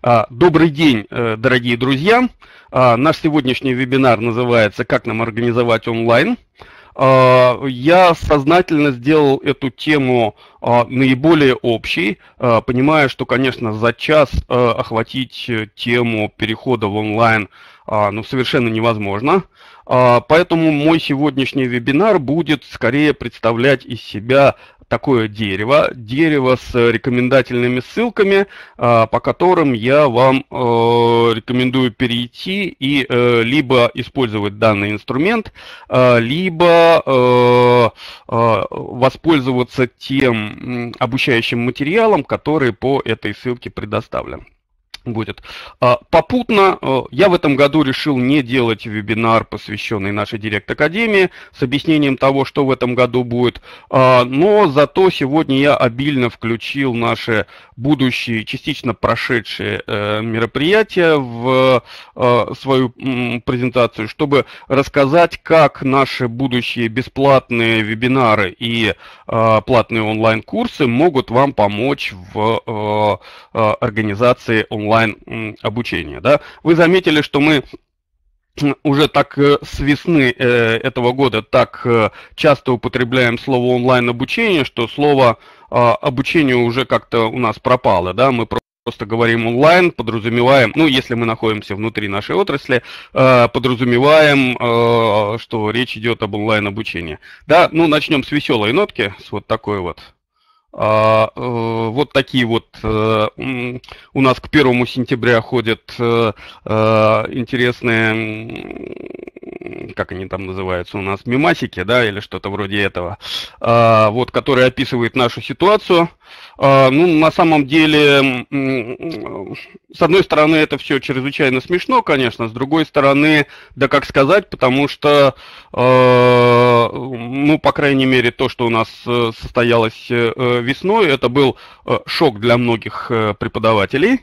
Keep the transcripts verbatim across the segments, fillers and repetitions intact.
А, Добрый день, э, дорогие друзья. А, Наш сегодняшний вебинар называется «Как нам организовать онлайн?». А, Я сознательно сделал эту тему а, наиболее общей, а, понимая, что, конечно, за час а, охватить тему перехода в онлайн а, ну, совершенно невозможно. А, Поэтому мой сегодняшний вебинар будет скорее представлять из себя такое дерево, дерево с рекомендательными ссылками, а, по которым я вам э, рекомендую перейти и э, либо использовать данный инструмент, э, либо э, э, воспользоваться тем м, обучающим материалом, который по этой ссылке предоставлен. Будет. А, Попутно э, я в этом году решил не делать вебинар, посвященный нашей Директ-академии, с объяснением того, что в этом году будет, а, но зато сегодня я обильно включил наши будущие, частично прошедшие э, мероприятия в э, свою м, презентацию, чтобы рассказать, как наши будущие бесплатные вебинары и э, платные онлайн-курсы могут вам помочь в э, э, организации онлайн обучения. Да? Вы заметили, что мы уже так с весны этого года так часто употребляем слово онлайн-обучение, что слово обучение уже как-то у нас пропало. Да? Мы просто говорим онлайн, подразумеваем, ну, если мы находимся внутри нашей отрасли, подразумеваем, что речь идет об онлайн-обучении. Да? Ну, начнем с веселой нотки, с вот такой вот. Uh, uh, вот такие вот uh, um, у нас к первому сентября ходят uh, uh, интересные, как они там называются у нас, мемасики, да, или что-то вроде этого, uh, вот, которые описывают нашу ситуацию. Uh, ну, на самом деле, um, с одной стороны, это все чрезвычайно смешно, конечно, с другой стороны, да как сказать, потому что, uh, ну, по крайней мере, то, что у нас состоялось uh, весной, это был шок для многих преподавателей,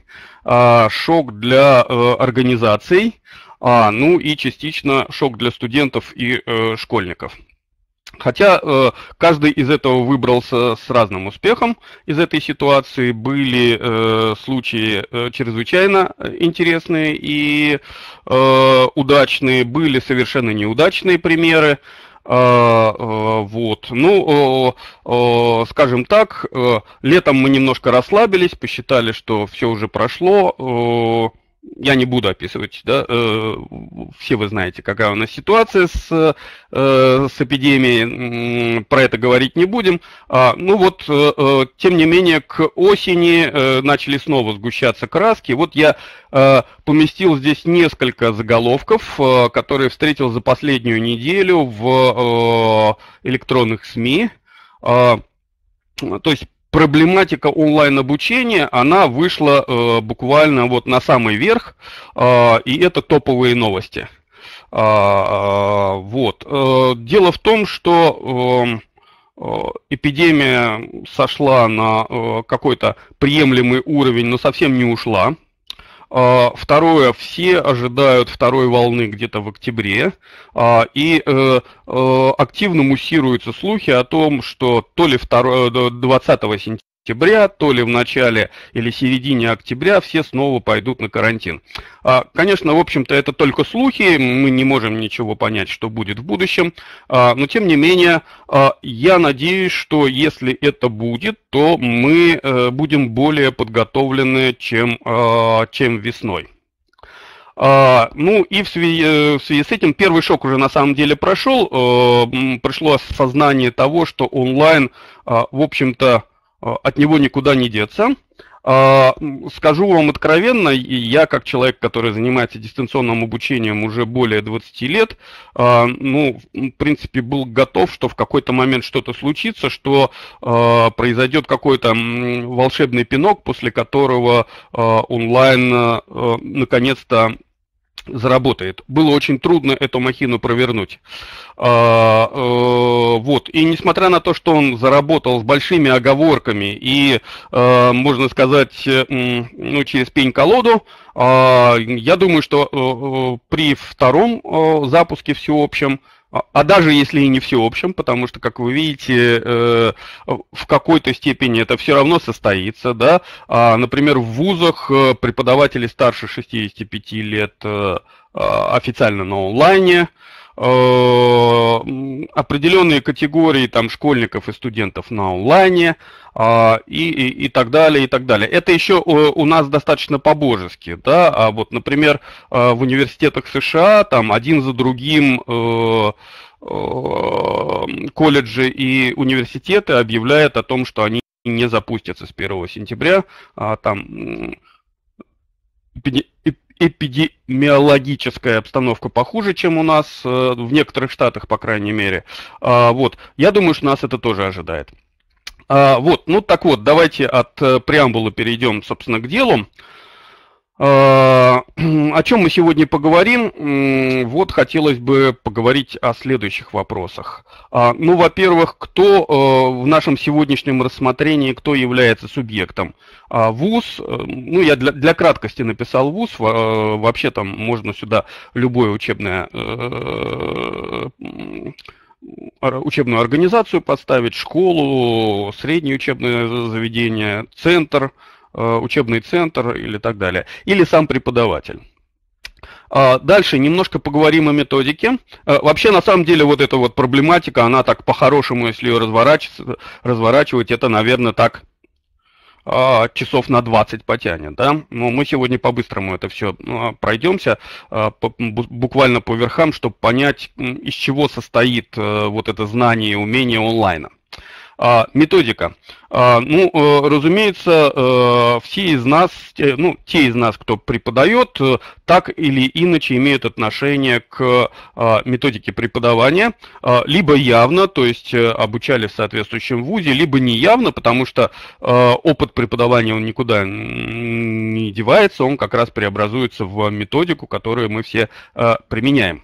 шок для организаций, ну и частично шок для студентов и школьников. Хотя э, каждый из этого выбрался с разным успехом из этой ситуации. Были э, случаи э, чрезвычайно интересные и э, удачные, были совершенно неудачные примеры. Uh, uh, вот, ну, uh, uh, скажем так, uh, летом мы немножко расслабились, посчитали, что все уже прошло. Uh, я не буду описывать, да, uh, все вы знаете, какая у нас ситуация с, uh, с эпидемией, uh, про это говорить не будем. Uh, ну вот, uh, тем не менее, к осени uh, начали снова сгущаться краски. Вот я uh, поместил здесь несколько заголовков, uh, которые встретил за последнюю неделю в uh, электронных СМИ. Uh, то есть проблематика онлайн-обучения, она вышла э, буквально вот на самый верх, э, и это топовые новости. Э, э, вот. Э, дело в том, что э, эпидемия сошла на э, какой-то приемлемый уровень, но совсем не ушла. Второе, все ожидают второй волны где-то в октябре, и активно муссируются слухи о том, что то ли двадцатого сентября, то ли в начале или середине октября все снова пойдут на карантин. Конечно, в общем-то, это только слухи, мы не можем ничего понять, что будет в будущем, но тем не менее, я надеюсь, что если это будет, то мы будем более подготовлены, чем, чем весной. Ну и в связи, в связи с этим первый шок уже на самом деле прошел, пришло осознание того, что онлайн, в общем-то, от него никуда не деться. Скажу вам откровенно, я как человек, который занимается дистанционным обучением уже более двадцати лет, ну, в принципе, был готов, что в какой-то момент что-то случится, что произойдет какой-то волшебный пинок, после которого онлайн наконец-то заработает. Было очень трудно эту махину провернуть. А, а, вот. И несмотря на то, что он заработал с большими оговорками и, а, можно сказать, ну, через пень-колоду, а, я думаю, что а, при втором а, запуске всеобщем А а даже если и не всеобщем, потому что, как вы видите, э, в какой-то степени это все равно состоится, да. А, например, в вузах э, преподаватели старше шестидесяти пяти лет э, а, официально на онлайне, э, м, определенные категории там школьников и студентов на онлайне, а, и, и, и так далее, и так далее. Это еще у, у нас достаточно по-божески, да. А вот, например, э, в университетах США там один за другим э, э, колледжи и университеты объявляют о том, что они не запустятся с первого сентября, а там м, эпиде- эп- эпидемиологическая обстановка похуже, чем у нас, э, в некоторых штатах, по крайней мере. А, Вот, я думаю, что нас это тоже ожидает. А, Вот, ну так вот, давайте от э, преамбулы перейдем, собственно, к делу. А, О чем мы сегодня поговорим? М, Вот хотелось бы поговорить о следующих вопросах. А, Ну, во-первых, кто э, в нашем сегодняшнем рассмотрении, кто является субъектом? А, ВУЗ, э, ну, я для, для краткости написал ВУЗ, во- э, вообще там можно сюда любое учебное э, м, ор- учебную организацию подставить, школу, среднее учебное заведение, центр, э, учебный центр или так далее, или сам преподаватель. А, Дальше немножко поговорим о методике. Э, Вообще, на самом деле, вот эта вот проблематика, она так по-хорошему, если ее разворачивать, разворачивать, это, наверное, так а, часов на двадцать потянет, да. Но мы сегодня по-быстрому это все пройдемся, а, по- бу- буквально по верхам, чтобы понять, м, из чего состоит э, вот это знание и умение онлайна. А, Методика. А, Ну, э, разумеется, э, все из нас, те- ну, те из нас, кто преподает, э, так или иначе имеют отношение к а, методике преподавания, а, либо явно, то есть э, обучали в соответствующем вузе, либо неявно, потому что э, опыт преподавания, он никуда н- не девается, он как раз преобразуется в методику, которую мы все э, применяем.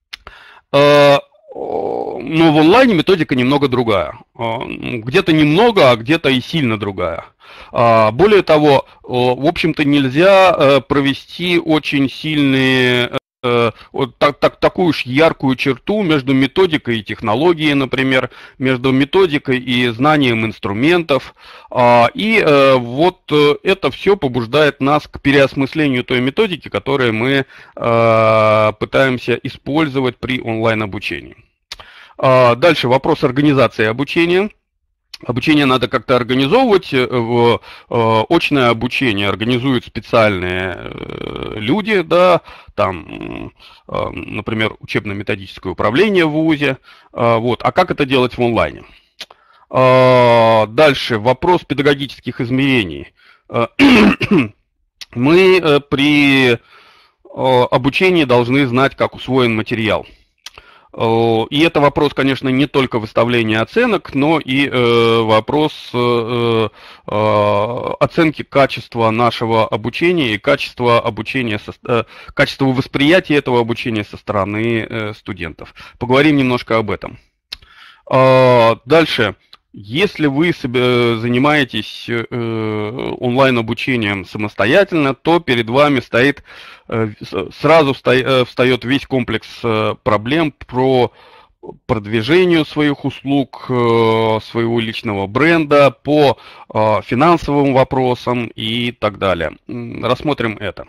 Э, Но в онлайне методика немного другая. Э, Где-то немного, а где-то и сильно другая. А, Более того, э, в общем-то, нельзя э, провести очень сильные э, вот так, так, такую уж яркую черту между методикой и технологией, например, между методикой и знанием инструментов. А, И э, вот э, это все побуждает нас к переосмыслению той методики, которую мы э, пытаемся использовать при онлайн-обучении. А, Дальше вопрос организации обучения. Обучение надо как-то организовывать. э, В э, очное обучение организуют специальные э, люди, да, там, м, э, например, учебно-методическое управление в ВУЗе. А, Вот. А как это делать в онлайне? А, Дальше вопрос педагогических измерений. Э, Мы э, при э, обучении должны знать, как усвоен материал. Э, И это вопрос, конечно, не только выставления оценок, но и э, вопрос э, э, оценки качества нашего обучения и качества обучения, со- э, качества восприятия этого обучения со стороны э, студентов. Поговорим немножко об этом. А, Дальше. Если вы себе занимаетесь э, онлайн-обучением самостоятельно, то перед вами стоит, э, с- сразу вста- э, встает весь комплекс э, проблем про продвижению своих услуг, э, своего личного бренда, по э, финансовым вопросам и так далее. М, Рассмотрим это.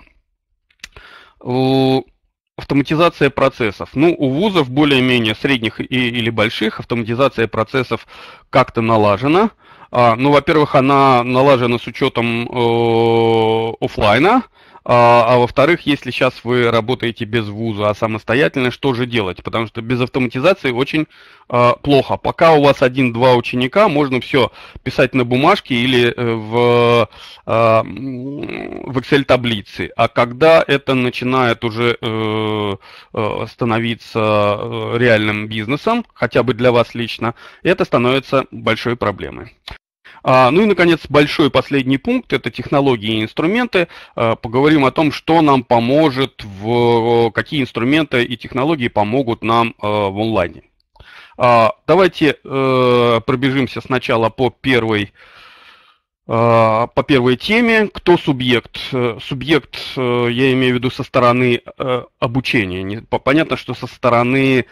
Э, Автоматизация процессов. Ну, у вузов более-менее средних и, или больших автоматизация процессов как-то налажена. А, ну, во-первых, она налажена с учетом э, оффлайна, а, а во-вторых, если сейчас вы работаете без вуза, а самостоятельно, что же делать? Потому что без автоматизации очень э, плохо. Пока у вас один-два ученика, можно все писать на бумажке или э, в э, м, в Excel-таблице. А когда это начинает уже э, э, становиться э, реальным бизнесом, хотя бы для вас лично, это становится большой проблемой. А, Ну и, наконец, большой последний пункт – это технологии и инструменты. А, Поговорим о том, что нам поможет, в, какие инструменты и технологии помогут нам э, в онлайне. А, Давайте э, пробежимся сначала по первой По первой теме, кто субъект? Субъект, я имею в виду со стороны обучения. Понятно, что со стороны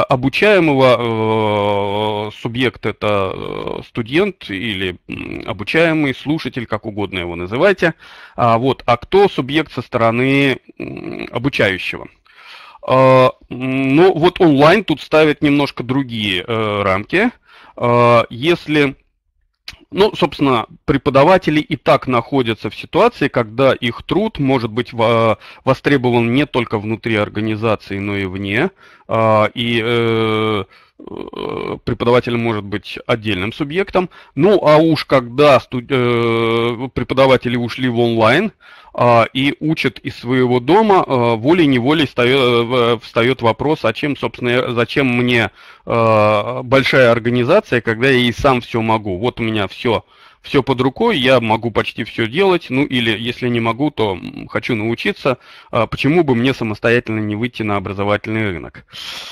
обучаемого субъект это студент или обучаемый, слушатель, как угодно его называйте. Вот. А кто субъект со стороны обучающего? Ну, вот онлайн тут ставит немножко другие рамки. Если... Ну, собственно, преподаватели и так находятся в ситуации, когда их труд может быть востребован не только внутри организации, но и вне. И преподаватель может быть отдельным субъектом. Ну, а уж когда преподаватели ушли в онлайн и учат из своего дома, волей-неволей встает, встает вопрос, а чем, собственно, зачем мне большая организация, когда я и сам все могу. Вот у меня все, все под рукой, я могу почти все делать, ну или если не могу, то хочу научиться, почему бы мне самостоятельно не выйти на образовательный рынок.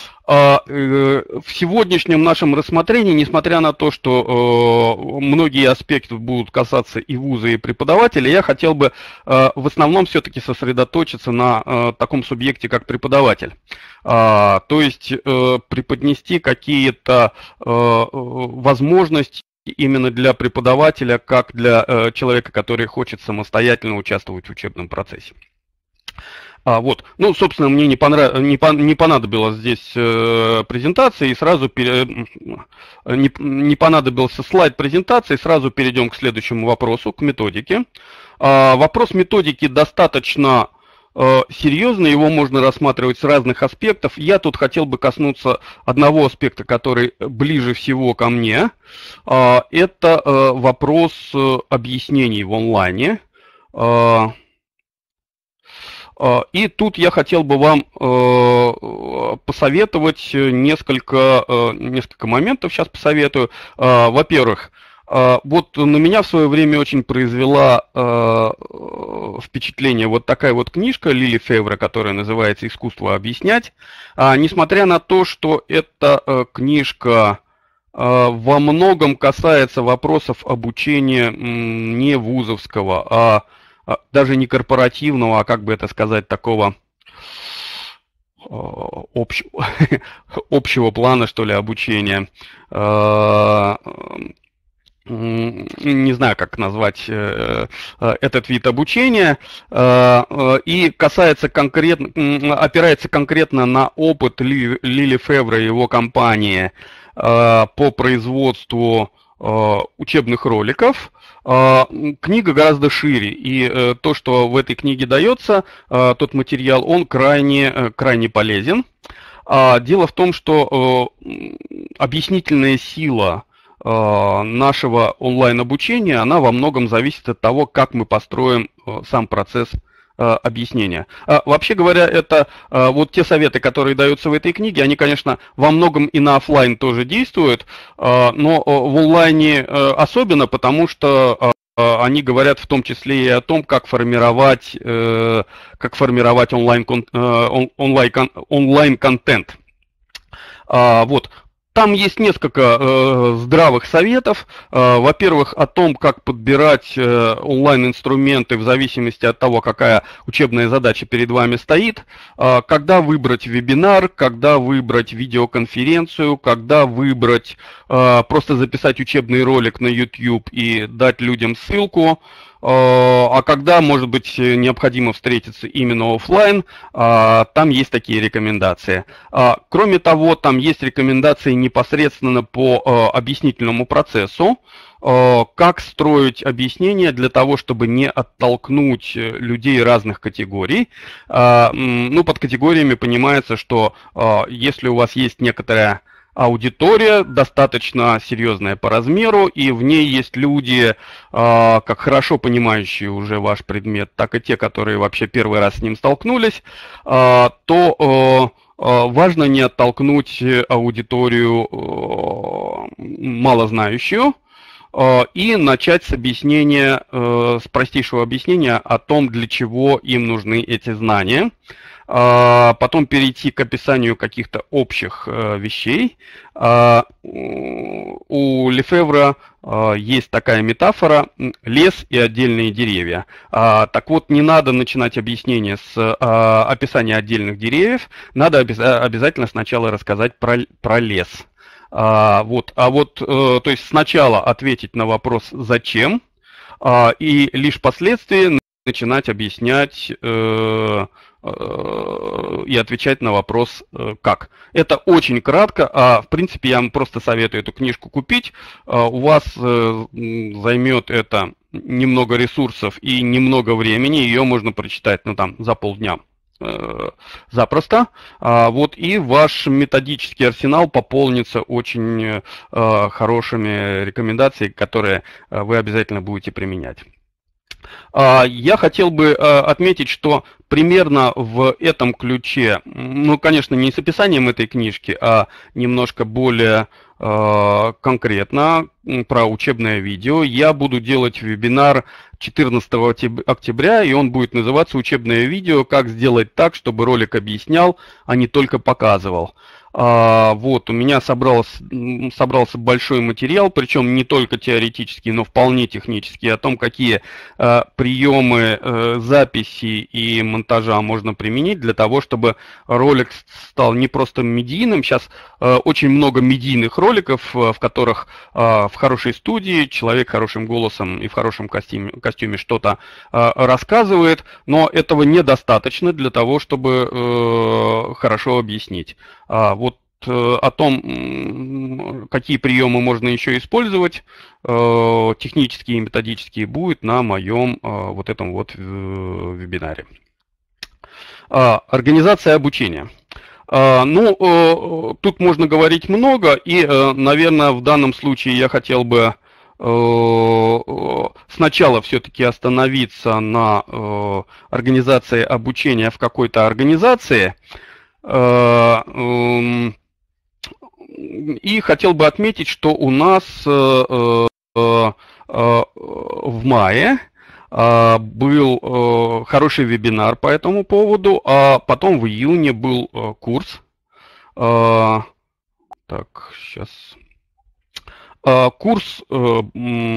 В сегодняшнем нашем рассмотрении, несмотря на то, что многие аспекты будут касаться и вуза, и преподавателя, я хотел бы в основном все-таки сосредоточиться на таком субъекте, как преподаватель. То есть преподнести какие-то возможности именно для преподавателя, как для человека, который хочет самостоятельно участвовать в учебном процессе. А, вот, ну, собственно, мне не, понрав... не, пон... не понадобилась здесь э, презентация, и сразу пере... не... не понадобился слайд презентации, сразу перейдем к следующему вопросу, к методике. А, вопрос методики достаточно э, серьезный, его можно рассматривать с разных аспектов. Я тут хотел бы коснуться одного аспекта, который ближе всего ко мне. А, это э, вопрос э, объяснений в онлайне. А, И тут я хотел бы вам посоветовать несколько, несколько моментов, сейчас посоветую. Во-первых, вот на меня в свое время очень произвела впечатление вот такая вот книжка Лили Февре, которая называется «Искусство объяснять». Несмотря на то, что эта книжка во многом касается вопросов обучения не вузовского, а даже не корпоративного, а как бы это сказать, такого общего, общего плана, что ли, обучения. Не знаю, как назвать этот вид обучения. И касается конкретно, опирается конкретно на опыт Лили Февре и его компании по производству учебных роликов. Книга гораздо шире, и то, что в этой книге дается, тот материал, он крайне, крайне полезен. Дело в том, что объяснительная сила нашего онлайн-обучения, она во многом зависит от того, как мы построим сам процесс объяснения. Вообще говоря, это вот те советы, которые даются в этой книге, они, конечно, во многом и на офлайн тоже действуют, но в онлайне особенно, потому что они говорят в том числе и о том, как формировать, как формировать онлайн, онлайн, онлайн-контент. Вот. Там есть несколько э, здравых советов. Э, во-первых, о том, как подбирать э, онлайн-инструменты в зависимости от того, какая учебная задача перед вами стоит. Э, когда выбрать вебинар, когда выбрать видеоконференцию, когда выбрать, э, просто записать учебный ролик на YouTube и дать людям ссылку. А когда, может быть, необходимо встретиться именно офлайн, там есть такие рекомендации. Кроме того, там есть рекомендации непосредственно по объяснительному процессу, как строить объяснения для того, чтобы не оттолкнуть людей разных категорий. Ну, под категориями понимается, что если у вас есть некоторая аудитория достаточно серьезная по размеру, и в ней есть люди, как хорошо понимающие уже ваш предмет, так и те, которые вообще первый раз с ним столкнулись, то важно не оттолкнуть аудиторию малознающую. и начать с объяснения, с простейшего объяснения о том, для чего им нужны эти знания. Потом перейти к описанию каких-то общих вещей. У Лефевра есть такая метафора «лес и отдельные деревья». Так вот, не надо начинать объяснение с описания отдельных деревьев, надо обязательно сначала рассказать про, про лес. Вот. А вот, то есть сначала ответить на вопрос «зачем?» и лишь впоследствии начинать объяснять и отвечать на вопрос «как?». Это очень кратко, а в принципе я вам просто советую эту книжку купить. У вас займет это немного ресурсов и немного времени, ее можно прочитать, ну, там, за полдня запросто. Вот, и ваш методический арсенал пополнится очень хорошими рекомендациями, которые вы обязательно будете применять. Я хотел бы отметить, что примерно в этом ключе, ну, конечно, не с описанием этой книжки, а немножко более конкретно про учебное видео, я буду делать вебинар четырнадцатого октября, и он будет называться «Учебное видео. Как сделать так, чтобы ролик объяснял, а не только показывал». Вот, у меня собрался, собрался большой материал, причем не только теоретический, но вполне технический, о том, какие приемы записи и монтажа можно применить для того, чтобы ролик стал не просто медийным. Сейчас очень много медийных роликов, в которых в хорошей студии человек хорошим голосом и в хорошем костюме, костюме что-то рассказывает, но этого недостаточно для того, чтобы хорошо объяснить. Вот о том, какие приемы можно еще использовать, технические и методические, будет на моем вот этом вот вебинаре. Организация обучения. Ну, тут можно говорить много, и, наверное, в данном случае я хотел бы сначала все-таки остановиться на организации обучения в какой-то организации. И хотел бы отметить, что у нас в мае был хороший вебинар по этому поводу, а потом в июне был курс. Так, сейчас. Курс, курс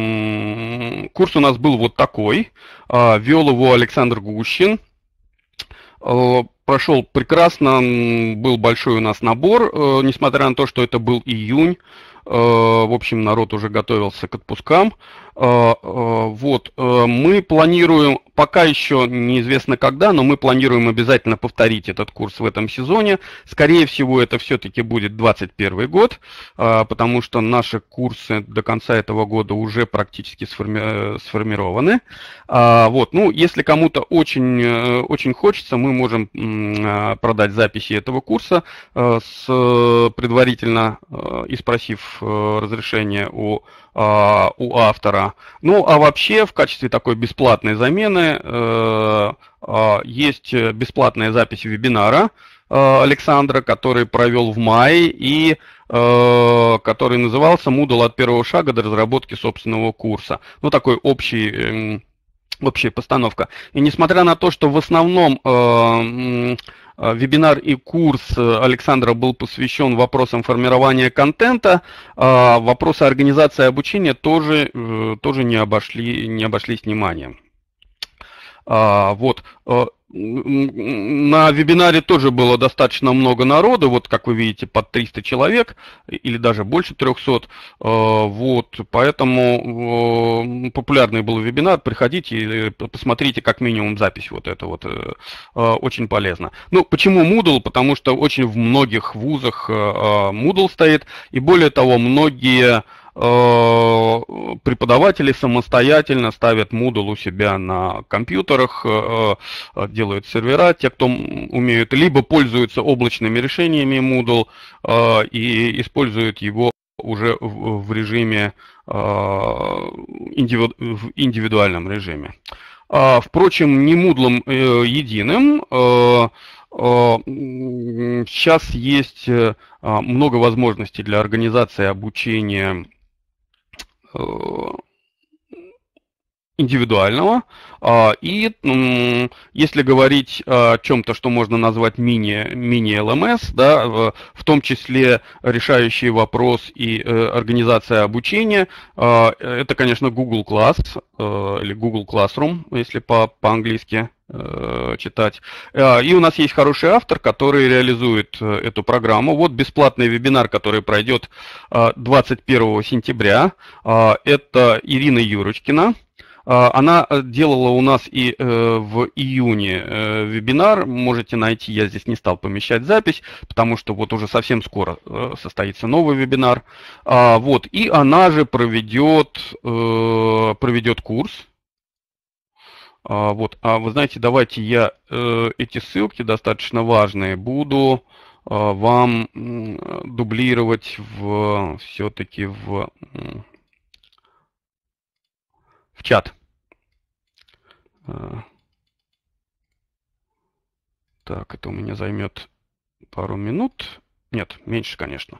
у нас был вот такой. Вел его Александр Гущин. Прошел прекрасно, был большой у нас набор, несмотря на то, что это был июнь. В общем, народ уже готовился к отпускам. Вот, мы планируем, пока еще неизвестно когда, но мы планируем обязательно повторить этот курс в этом сезоне. Скорее всего, это все-таки будет двадцать первый год, потому что наши курсы до конца этого года уже практически сформи... сформированы. Вот, ну, если кому-то очень, очень хочется, мы можем продать записи этого курса, с, предварительно и спросив разрешение у у автора. Ну, а вообще, в качестве такой бесплатной замены э, э, есть бесплатная запись вебинара э, Александра, который провел в мае и э, который назывался «Moodle от первого шага до разработки собственного курса». Ну, такой общий... Э, общая постановка. И несмотря на то, что в основном э, вебинар и курс Александра был посвящен вопросам формирования контента, вопросы организации обучения тоже, тоже не, обошли, не обошлись вниманием. Вот. На вебинаре тоже было достаточно много народу, вот как вы видите, под триста человек или даже больше трехсот. Вот, поэтому популярный был вебинар, приходите и посмотрите как минимум запись, вот это вот очень полезно. Ну, почему Moodle? Потому что очень в многих вузах Moodle стоит, и более того, многие преподаватели самостоятельно ставят Moodle у себя на компьютерах, делают сервера, те, кто умеют, либо пользуются облачными решениями Moodle и используют его уже в режиме, в индивидуальном режиме. Впрочем, не Moodle единым. Сейчас есть много возможностей для организации обучения индивидуального. И если говорить о чем-то, что можно назвать мини, мини-эл эм эс, да, в том числе решающий вопрос и организация обучения, это, конечно, Google Class или Google Classroom, если по, по-английски читать. И у нас есть хороший автор, который реализует эту программу. Вот бесплатный вебинар, который пройдет двадцать первого сентября. Это Ирина Юрочкина. Она делала у нас и в июне вебинар, можете найти, я здесь не стал помещать запись, потому что вот уже совсем скоро состоится новый вебинар. Вот, и она же проведет, проведет курс. Вот, а вы знаете, давайте я эти ссылки достаточно важные буду вам дублировать в, все-таки в, в чат. Так, это у меня займет пару минут. Нет, меньше, конечно.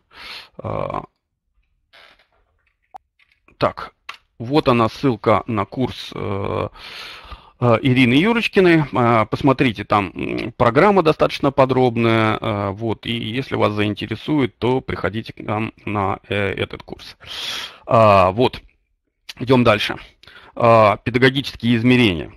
Так, вот она, ссылка на курс Ирины Юрочкиной. Посмотрите, там программа достаточно подробная. Вот, и если вас заинтересует, то приходите к нам на этот курс. Вот, идем дальше. Педагогические измерения.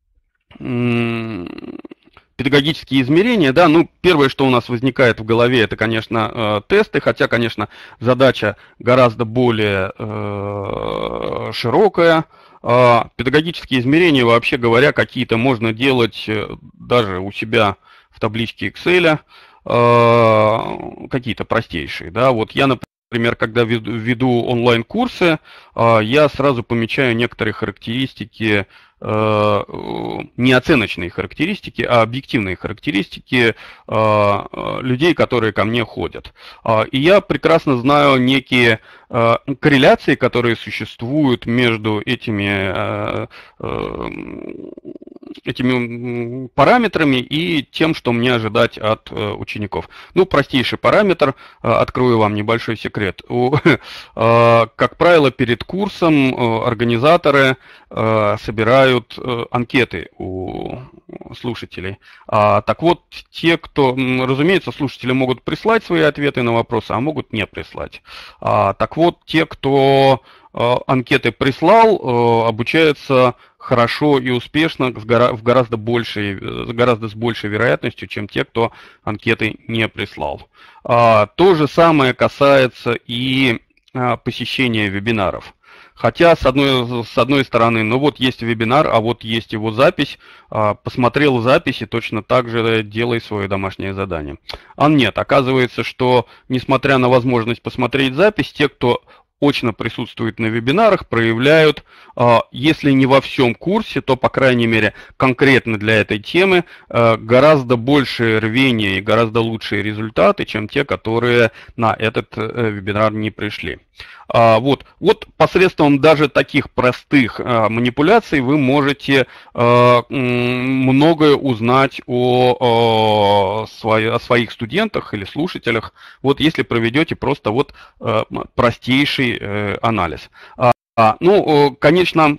Педагогические измерения, да, ну, первое, что у нас возникает в голове, это, конечно, тесты, хотя, конечно, задача гораздо более э, широкая. Педагогические измерения, вообще говоря, какие-то можно делать даже у себя в табличке Excel, э, какие-то простейшие, да, вот я, например, Например, когда веду онлайн-курсы, я сразу помечаю некоторые характеристики, не оценочные характеристики, а объективные характеристики людей, которые ко мне ходят. И я прекрасно знаю некие корреляции, которые существуют между этими, этими параметрами и тем, что мне ожидать от учеников. Ну, простейший параметр, открою вам небольшой секрет. Как правило, перед курсом организаторы собирают анкеты у слушателей. Так вот, те, кто, разумеется, слушатели могут прислать свои ответы на вопросы, а могут не прислать. Так вот, те, кто анкеты прислал, обучаются хорошо и успешно в гораздо большей, гораздо с большей вероятностью, чем те, кто анкеты не прислал. То же самое касается и посещения вебинаров. Хотя, с одной, с одной стороны, ну вот есть вебинар, а вот есть его запись, посмотрел запись и точно так же делай свое домашнее задание. А нет, оказывается, что, несмотря на возможность посмотреть запись, те, кто очно присутствуют на вебинарах, проявляют, если не во всем курсе, то, по крайней мере, конкретно для этой темы, гораздо большее рвение и гораздо лучшие результаты, чем те, которые на этот вебинар не пришли. Вот, вот посредством даже таких простых манипуляций вы можете многое узнать о, о своих студентах или слушателях, вот если проведете просто вот простейший анализ. Ну, конечно,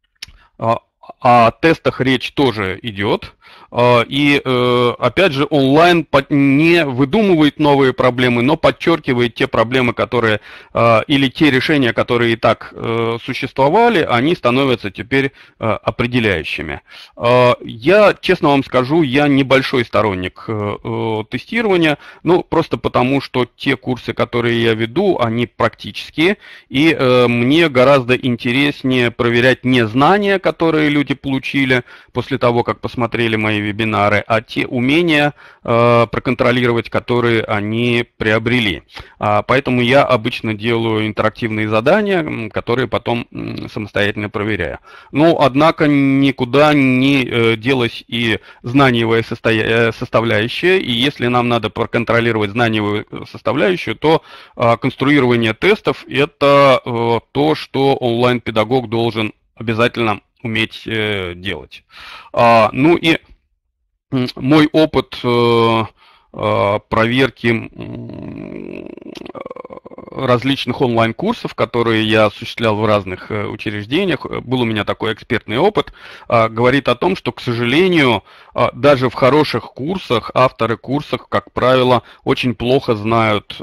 о тестах речь тоже идет. И, опять же, онлайн не выдумывает новые проблемы, но подчеркивает те проблемы, которые, или те решения, которые и так существовали, они становятся теперь определяющими. Я, честно вам скажу, я небольшой сторонник тестирования, ну, просто потому, что те курсы, которые я веду, они практические, и мне гораздо интереснее проверять не знания, которые люди получили после того, как посмотрели мои вебинары, а те умения э, проконтролировать, которые они приобрели. А, поэтому я обычно делаю интерактивные задания, которые потом самостоятельно проверяю. Но, однако, никуда не э, делась и знаниевая состоя... составляющая, и если нам надо проконтролировать знаниевую составляющую, то э, конструирование тестов – это э, то, что онлайн-педагог должен обязательно уметь э, делать. А, ну и мой опыт э, э, проверки различных онлайн-курсов, которые я осуществлял в разных учреждениях, был у меня такой экспертный опыт, говорит о том, что, к сожалению, даже в хороших курсах авторы курсов, как правило, очень плохо знают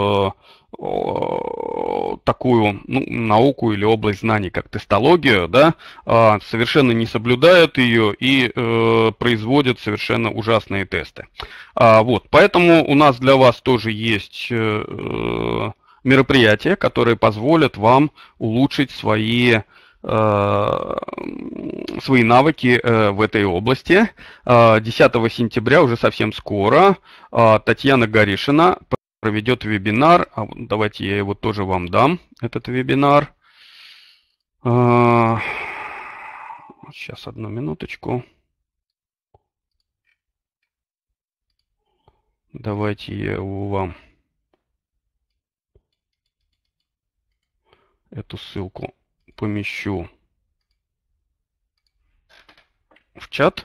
такую ну, науку или область знаний, как тестологию, да, совершенно не соблюдают ее и э, производят совершенно ужасные тесты. А, вот, поэтому у нас для вас тоже есть э, мероприятия, которые позволят вам улучшить свои свои навыки в этой области. десятого сентября, уже совсем скоро, Татьяна Горишина проведет вебинар. Давайте я его тоже вам дам, этот вебинар. Сейчас, одну минуточку. Давайте я его вам, эту ссылку помещу в чат.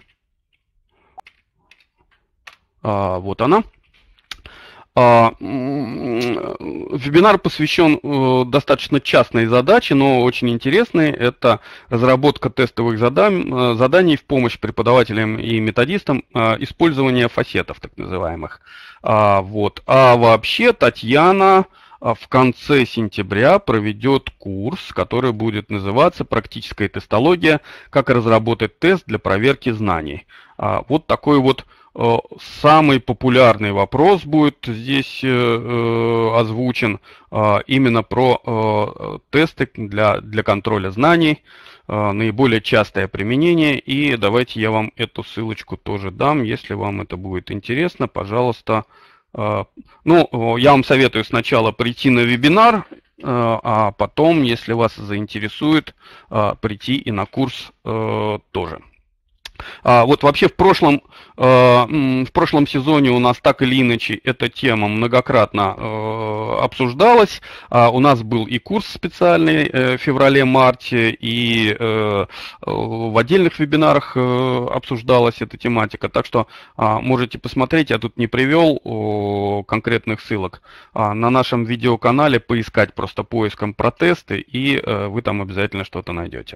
А, вот она. А, вебинар посвящен э, достаточно частной задаче, но очень интересной. Это разработка тестовых задам, заданий в помощь преподавателям и методистам, э, использование фасетов, так называемых. А, вот. а вообще Татьяна в конце сентября проведет курс, который будет называться «Практическая тестология. Как разработать тест для проверки знаний». Вот такой вот самый популярный вопрос будет здесь озвучен, именно про тесты для, для контроля знаний, наиболее частое применение. И давайте я вам эту ссылочку тоже дам, если вам это будет интересно, пожалуйста. Ну, я вам советую сначала прийти на вебинар, а потом, если вас заинтересует, прийти и на курс тоже. Вот вообще в прошлом, в прошлом сезоне у нас так или иначе эта тема многократно обсуждалась. У нас был и курс специальный в феврале-марте, и в отдельных вебинарах обсуждалась эта тематика. Так что можете посмотреть, я тут не привел конкретных ссылок. На нашем видеоканале поискать просто поиском про тесты, и вы там обязательно что-то найдете.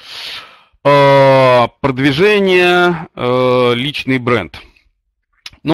Продвижение, личный бренд. Ну,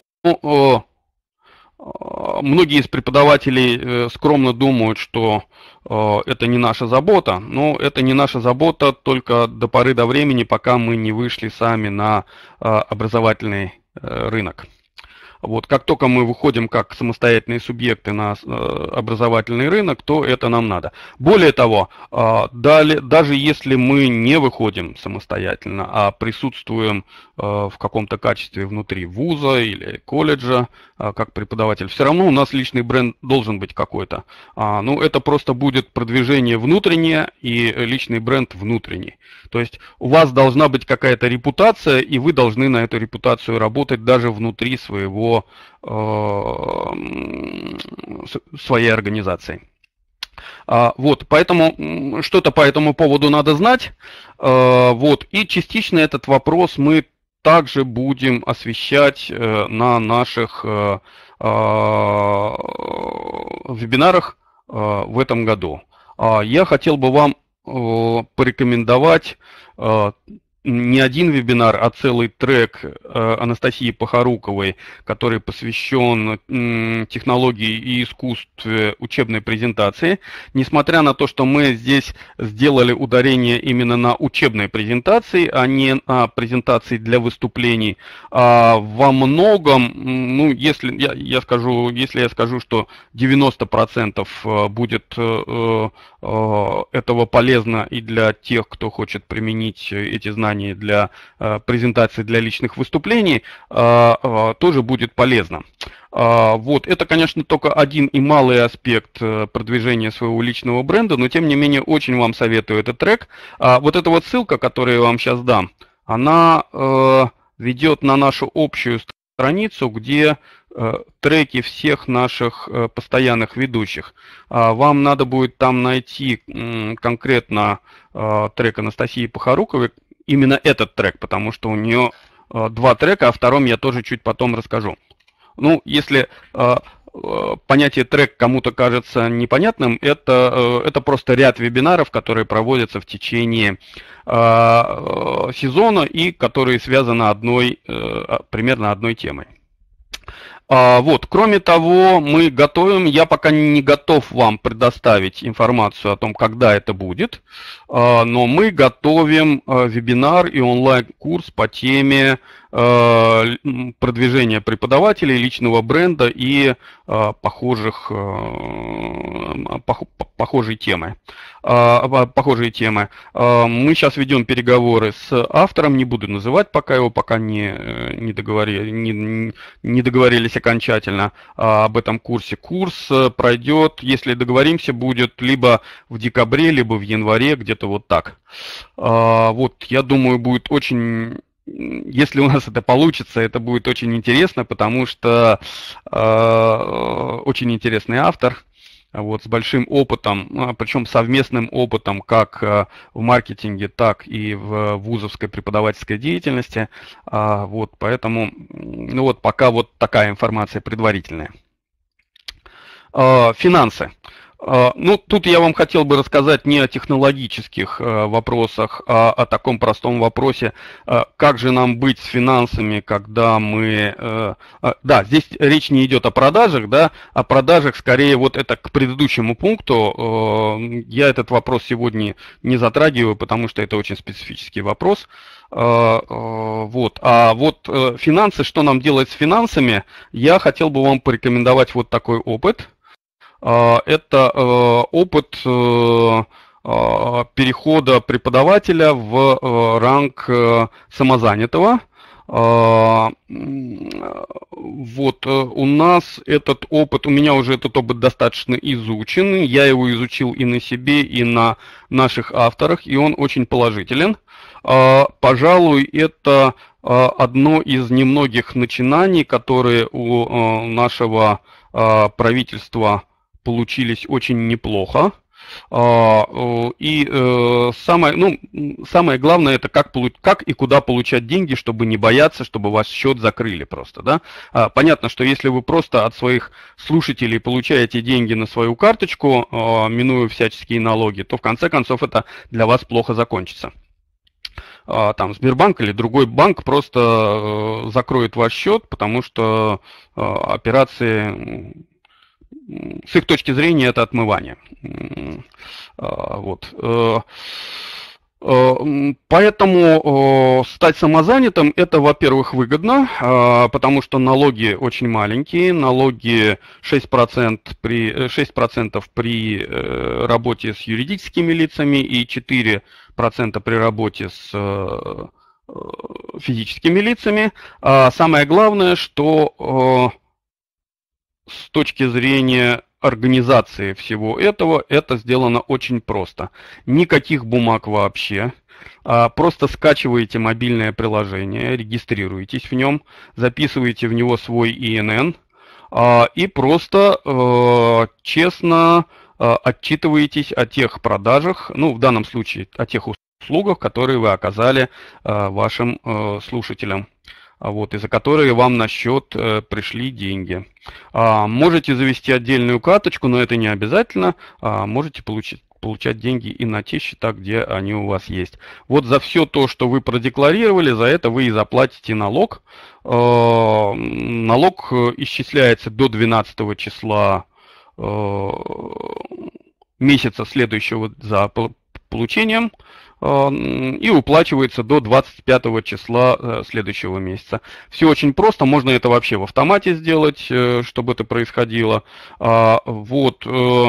многие из преподавателей скромно думают, что это не наша забота, но это не наша забота только до поры до времени, пока мы не вышли сами на образовательный рынок. Вот, как только мы выходим как самостоятельные субъекты на образовательный рынок, то это нам надо. Более того, даже если мы не выходим самостоятельно, а присутствуем в каком-то качестве внутри вуза или колледжа, как преподаватель, все равно у нас личный бренд должен быть какой-то. Ну, это просто будет продвижение внутреннее и личный бренд внутренний. То есть у вас должна быть какая-то репутация, и вы должны на эту репутацию работать даже внутри своего, э, своей организации. Вот, поэтому что-то по этому поводу надо знать. Вот, и частично этот вопрос мы также будем освещать на наших вебинарах в этом году. Я хотел бы вам порекомендовать не один вебинар, а целый трек Анастасии Похоруковой, который посвящен технологии и искусству учебной презентации. Несмотря на то, что мы здесь сделали ударение именно на учебной презентации, а не на презентации для выступлений, а во многом, ну, если я, я скажу, если я скажу, что девяносто процентов будет этого полезно и для тех, кто хочет применить эти знания для э, презентации, для личных выступлений, э, э, тоже будет полезно. Э, вот, это, конечно, только один и малый аспект э, продвижения своего личного бренда, но, тем не менее, очень вам советую этот трек. А вот эта вот ссылка, которую я вам сейчас дам, она э, ведет на нашу общую страницу, где треки всех наших постоянных ведущих. Вам надо будет там найти конкретно трек Анастасии Похоруковой, именно этот трек, потому что у нее два трека, о втором я тоже чуть потом расскажу. Ну, если понятие трек кому-то кажется непонятным, это, это просто ряд вебинаров, которые проводятся в течение сезона и которые связаны одной, примерно одной темой. Вот. Кроме того, мы готовим, я пока не готов вам предоставить информацию о том, когда это будет, но мы готовим вебинар и онлайн-курс по теме продвижения преподавателей, личного бренда и похожих, похожей темы. Похожие темы. Мы сейчас ведем переговоры с автором, не буду называть, пока его пока не, не, договорили, не, не договорились окончательно об этом курсе. Курс пройдет, если договоримся, будет либо в декабре, либо в январе, где-то вот так. Вот, я думаю, будет очень... Если у нас это получится, это будет очень интересно, потому что э, очень интересный автор, вот, с большим опытом, причем совместным опытом как в маркетинге, так и в вузовской преподавательской деятельности. Вот, поэтому, ну вот, пока вот такая информация предварительная. Финансы. Ну, тут я вам хотел бы рассказать не о технологических вопросах, а о таком простом вопросе, как же нам быть с финансами, когда мы... Да, здесь речь не идет о продажах, да, о продажах скорее вот это к предыдущему пункту. Я этот вопрос сегодня не затрагиваю, потому что это очень специфический вопрос. Вот. А вот финансы, что нам делать с финансами, я хотел бы вам порекомендовать вот такой опыт. Это опыт перехода преподавателя в ранг самозанятого. Вот у нас этот опыт, у меня уже этот опыт достаточно изучен. Я его изучил и на себе, и на наших авторах, и он очень положителен. Пожалуй, это одно из немногих начинаний, которые у нашего правительства получились очень неплохо. И самое, ну, самое главное, это как, как и куда получать деньги, чтобы не бояться, чтобы ваш счет закрыли просто. Да? Понятно, что если вы просто от своих слушателей получаете деньги на свою карточку, минуя всяческие налоги, то в конце концов это для вас плохо закончится. Там Сбербанк или другой банк просто закроет ваш счет, потому что операции... С их точки зрения это отмывание. Вот. Поэтому стать самозанятым это, во-первых, выгодно, потому что налоги очень маленькие, налоги шесть процентов при, шесть процентов при работе с юридическими лицами и четыре процента при работе с физическими лицами. Самое главное, что с точки зрения организации всего этого, это сделано очень просто. Никаких бумаг вообще. Просто скачиваете мобильное приложение, регистрируетесь в нем, записываете в него свой И Эн Эн и просто честно отчитываетесь о тех продажах, ну, в данном случае о тех услугах, которые вы оказали вашим слушателям. Вот, и за которые вам на счет э, пришли деньги. А, можете завести отдельную карточку, но это не обязательно. А, можете получить, получать деньги и на те счета, где они у вас есть. Вот за все то, что вы продекларировали, за это вы и заплатите налог. А, налог исчисляется до двенадцатого числа а, месяца следующего за получением и уплачивается до двадцать пятого числа следующего месяца. Все очень просто, можно это вообще в автомате сделать, чтобы это происходило. Вот,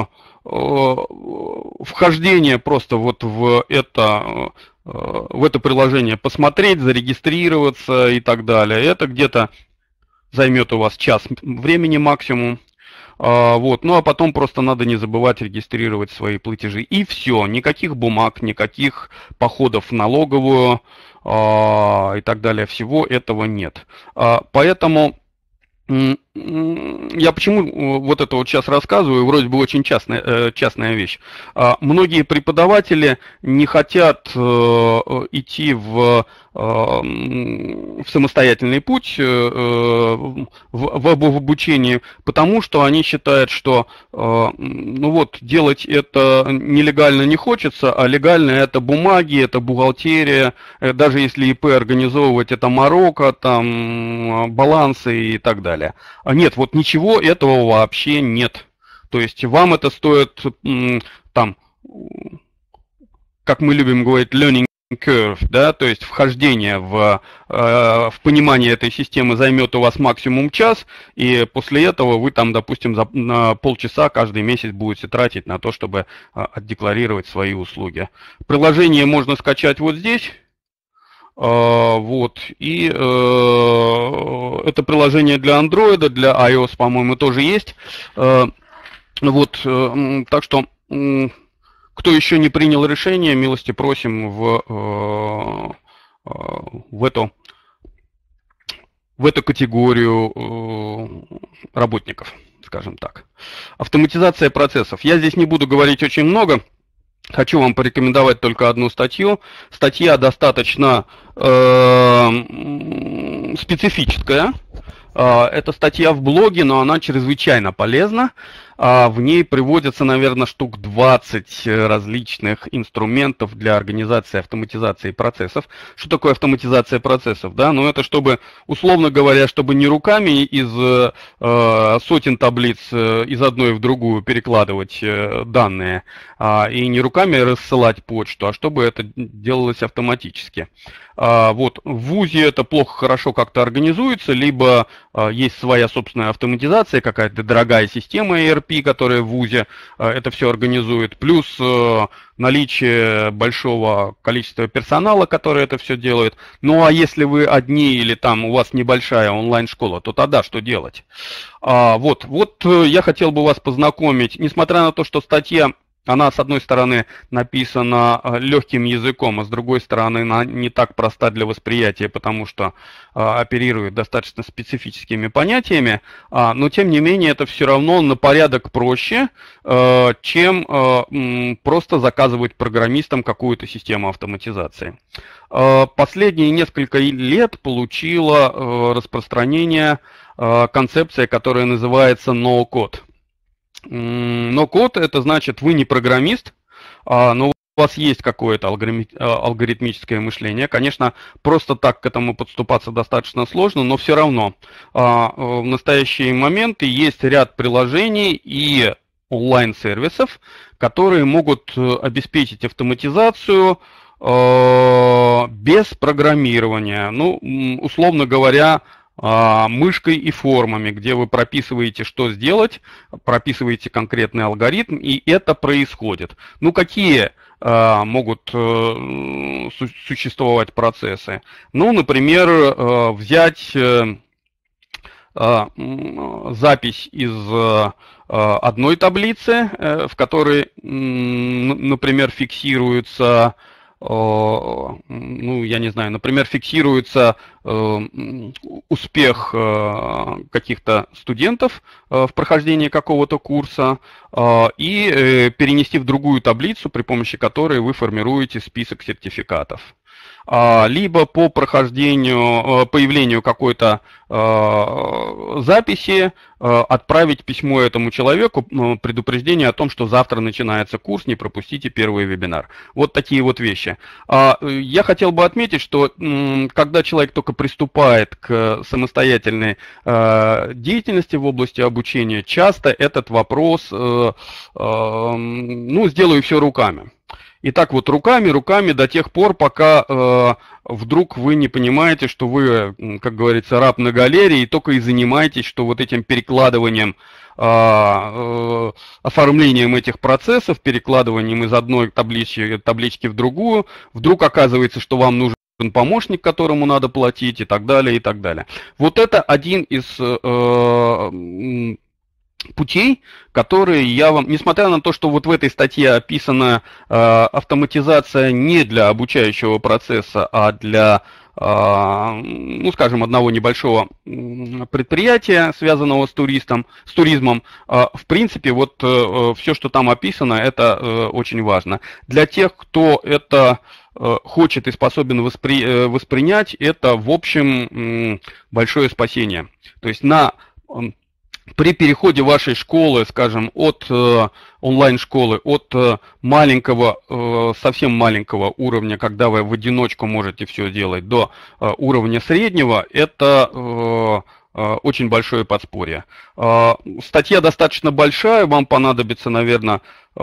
вхождение просто вот в это, в это приложение, посмотреть, зарегистрироваться и так далее, это где-то займет у вас час времени максимум. Вот. Ну а потом просто надо не забывать регистрировать свои платежи. И все, никаких бумаг, никаких походов в налоговую и так далее, всего этого нет. Поэтому я почему вот это вот сейчас рассказываю, вроде бы очень частная, частная вещь. Многие преподаватели не хотят идти в, в самостоятельный путь в, в обучении, потому что они считают, что ну вот, делать это нелегально не хочется, а легально это бумаги, это бухгалтерия, даже если ИП организовывать, это Марокко, там балансы и так далее. Нет, вот ничего этого вообще нет. То есть вам это стоит, там, как мы любим говорить, learning curve, да, то есть вхождение в, в понимание этой системы займет у вас максимум час, и после этого вы там, допустим, за на полчаса каждый месяц будете тратить на то, чтобы отдекларировать свои услуги. Приложение можно скачать вот здесь. Вот, и э, это приложение для Android, для iOS, по-моему, тоже есть. Э, вот, э, так что, э, кто еще не принял решение, милости просим в, э, э, в, эту, в эту категорию э, работников, скажем так. Автоматизация процессов. Я здесь не буду говорить очень много. Хочу вам порекомендовать только одну статью. Статья достаточно э, специфическая. Это статья в блоге, но она чрезвычайно полезна. В ней приводится, наверное, штук двадцать различных инструментов для организации автоматизации процессов. Что такое автоматизация процессов? Да? Ну, это чтобы, условно говоря, чтобы не руками из э, сотен таблиц э, из одной в другую перекладывать э, данные, э, и не руками рассылать почту, а чтобы это делалось автоматически. Э, вот, в ВУЗе это плохо, хорошо как-то организуется, либо э, есть своя собственная автоматизация, какая-то дорогая система и эр пи, которая в ВУЗе э, это все организует, плюс э, наличие большого количества персонала, который это все делает. Ну а если вы одни или там у вас небольшая онлайн-школа, то тогда что делать? А, вот, вот я хотел бы вас познакомить, несмотря на то, что статья, она, с одной стороны, написана легким языком, а с другой стороны, она не так проста для восприятия, потому что а, оперирует достаточно специфическими понятиями, а, но, тем не менее, это все равно на порядок проще, а, чем а, м, просто заказывать программистам какую-то систему автоматизации. А, последние несколько лет получила а, распространение а, концепция, которая называется no-code. Но код — это значит, вы не программист, но у вас есть какое-то алгоритмическое мышление. Конечно, просто так к этому подступаться достаточно сложно, но все равно в настоящий момент есть ряд приложений и онлайн-сервисов, которые могут обеспечить автоматизацию без программирования. Ну, условно говоря, мышкой и формами, где вы прописываете, что сделать, прописываете конкретный алгоритм, и это происходит. Ну, какие а, могут а, су существовать процессы? Ну, например, а, взять а, запись из а, одной таблицы, а, в которой, например, фиксируется, ну, я не знаю, например, фиксируется э, успех э, каких-то студентов э, в прохождении какого-то курса, э, и э, перенести в другую таблицу, при помощи которой вы формируете список сертификатов. Либо по прохождению, появлению какой-то записи отправить письмо этому человеку, предупреждение о том, что завтра начинается курс, не пропустите первый вебинар. Вот такие вот вещи. Я хотел бы отметить, что когда человек только приступает к самостоятельной деятельности в области обучения, часто этот вопрос, ну, сделаю все руками. И так вот руками, руками до тех пор, пока э, вдруг вы не понимаете, что вы, как говорится, раб на галерее, и только и занимаетесь, что вот этим перекладыванием, э, э, оформлением этих процессов, перекладыванием из одной таблички, таблички в другую, вдруг оказывается, что вам нужен помощник, которому надо платить, и так далее, и так далее. Вот это один из э, путей, которые я вам, несмотря на то, что вот в этой статье описана э, автоматизация не для обучающего процесса, а для ну, скажем, одного небольшого предприятия, связанного с туристом, с туризмом, в принципе, вот все, что там описано, это очень важно. Для тех, кто это хочет и способен воспри... воспринять, это, в общем, большое спасение. То есть на... При переходе вашей школы, скажем, от э, онлайн-школы, от э, маленького, э, совсем маленького уровня, когда вы в одиночку можете все делать, до э, уровня среднего, это э, э, очень большое подспорье. Э, статья достаточно большая, вам понадобится, наверное,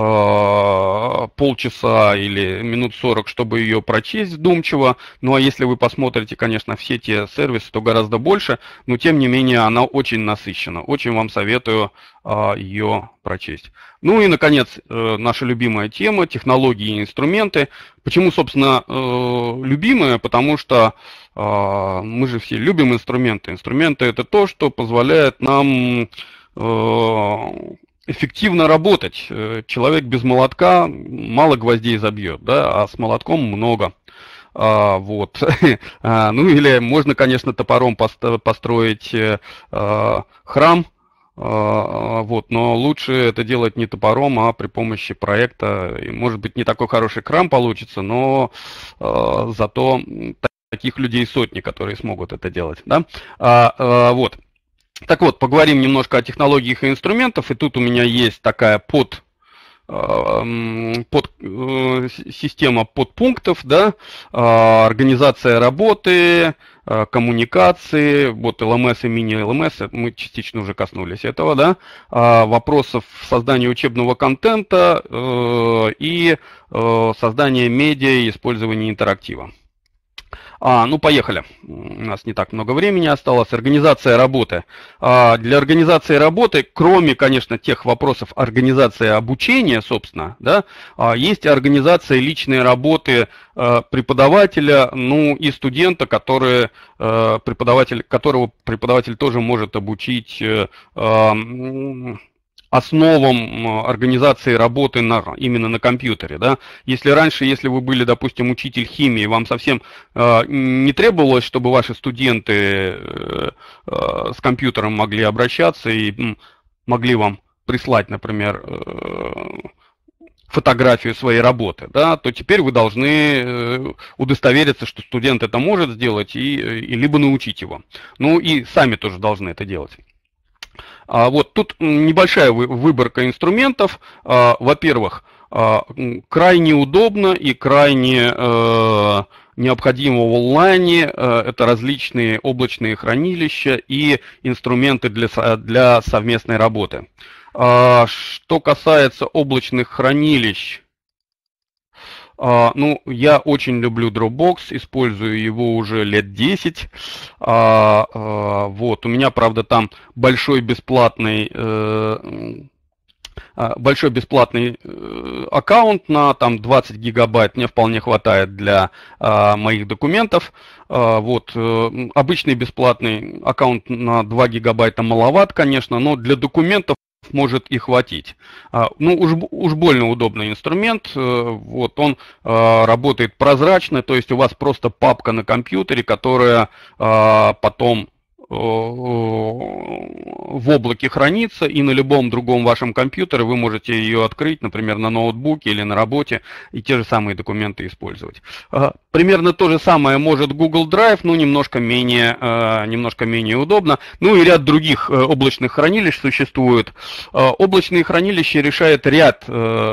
полчаса или минут сорок, чтобы ее прочесть вдумчиво. Ну а если вы посмотрите, конечно, все те сервисы, то гораздо больше, но тем не менее она очень насыщена. Очень вам советую ее прочесть. Ну и, наконец, наша любимая тема — технологии и инструменты. Почему, собственно, любимая? Потому что мы же все любим инструменты. Инструменты — это то, что позволяет нам эффективно работать. Человек без молотка мало гвоздей забьет, да, а с молотком много. А, вот. а, ну или можно, конечно, топором построить а, храм, а, вот, но лучше это делать не топором, а при помощи проекта. И, может быть, не такой хороший храм получится, но а, зато таких людей сотни, которые смогут это делать. Да? А, а, вот. Так вот, поговорим немножко о технологиях и инструментах, и тут у меня есть такая под, под система подпунктов, да, организация работы, коммуникации, вот эл эм эс и мини-эл эм эс, мы частично уже коснулись этого, да, вопросов создания учебного контента и создания медиа и использования интерактива. А, ну, поехали. У нас не так много времени осталось. Организация работы. А, для организации работы, кроме, конечно, тех вопросов организации обучения, собственно, да, а, есть организация личной работы а, преподавателя, ну, и студента, который, а, преподаватель, которого преподаватель тоже может обучить а, основам организации работы на, именно на компьютере. Да? Если раньше, если вы были, допустим, учитель химии, вам совсем э, не требовалось, чтобы ваши студенты э, э, с компьютером могли обращаться и м, могли вам прислать, например, э, фотографию своей работы, да, то теперь вы должны э, удостовериться, что студент это может сделать, и, и либо научить его. Ну и сами тоже должны это делать. А, вот тут небольшая выборка инструментов. А, во-первых, а, крайне удобно и крайне э, необходимо в онлайне. Э, это различные облачные хранилища и инструменты для, для совместной работы. А, что касается облачных хранилищ, Uh, ну, я очень люблю Dropbox, использую его уже лет десять. Uh, uh, вот, у меня, правда, там большой бесплатный, uh, uh, большой бесплатный uh, аккаунт на там двадцать гигабайт, мне вполне хватает для uh, моих документов. Uh, вот, uh, обычный бесплатный аккаунт на два гигабайта маловат, конечно, но для документов может и хватить. Ну, уж, уж больно удобный инструмент. Вот, он работает прозрачно, то есть у вас просто папка на компьютере, которая потом в облаке хранится, и на любом другом вашем компьютере вы можете ее открыть, например, на ноутбуке или на работе, и те же самые документы использовать. Примерно то же самое может Google Drive, но немножко менее, немножко менее удобно. Ну и ряд других облачных хранилищ существует. Облачные хранилища решают ряд,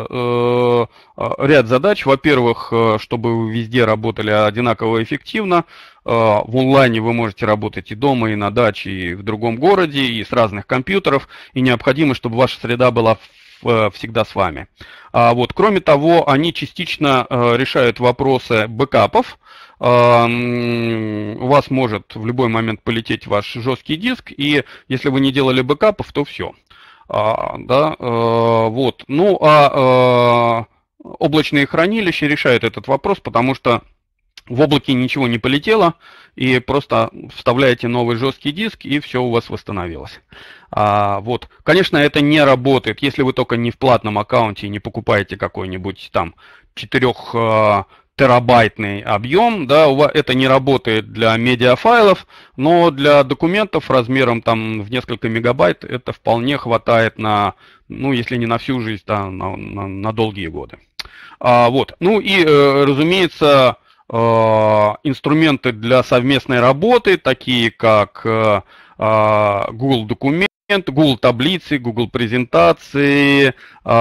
ряд задач. Во-первых, чтобы вы везде работали одинаково эффективно. В онлайне вы можете работать и дома, и на даче, и в другом городе, и с разных компьютеров, и необходимо, чтобы ваша среда была всегда с вами. Вот. Кроме того, они частично решают вопросы бэкапов. У вас может в любой момент полететь ваш жесткий диск, и если вы не делали бэкапов, то все. Да? Вот. Ну, а облачные хранилища решают этот вопрос, потому что в облаке ничего не полетело, и просто вставляете новый жесткий диск, и все у вас восстановилось. А, вот. Конечно, это не работает, если вы только не в платном аккаунте и не покупаете какой-нибудь там четырех терабайтный объем, да, у вас это не работает для медиафайлов, но для документов размером там в несколько мегабайт это вполне хватает на, ну, если не на всю жизнь, да, на, на, на долгие годы. А, вот, ну и, э, разумеется, э, инструменты для совместной работы, такие как э, э, Google Документ, Google таблицы, Google презентации,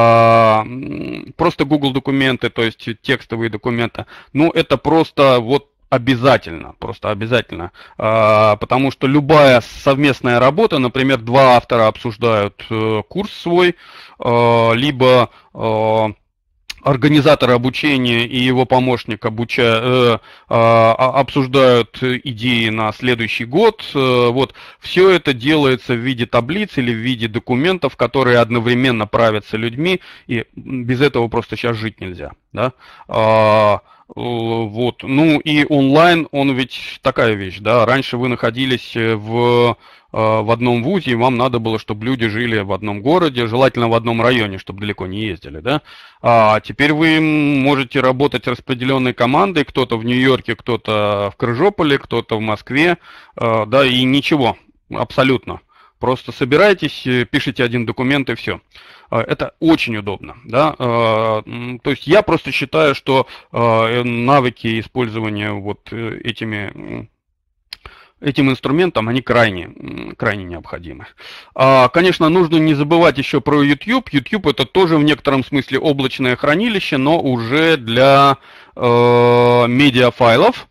просто Google документы, то есть текстовые документы. Ну, это просто вот обязательно, просто обязательно, потому что любая совместная работа, например, два автора обсуждают курс свой, либо организатор обучения и его помощник обуча... э, э, обсуждают идеи на следующий год. Э, вот. Все это делается в виде таблиц или в виде документов, которые одновременно правятся людьми, и без этого просто сейчас жить нельзя. Да? А, вот. Ну и онлайн, он ведь такая вещь. Да? Раньше вы находились в... в одном вузе, и вам надо было, чтобы люди жили в одном городе, желательно в одном районе, чтобы далеко не ездили, да? А теперь вы можете работать распределенной командой, кто-то в Нью-Йорке, кто-то в Крыжополе, кто-то в Москве, да, и ничего, абсолютно. Просто собираетесь, пишите один документ и все. Это очень удобно, да? То есть я просто считаю, что навыки использования вот этими... Этим инструментам они крайне, крайне необходимы. Конечно, нужно не забывать еще про YouTube. YouTube это тоже в некотором смысле облачное хранилище, но уже для э, медиафайлов.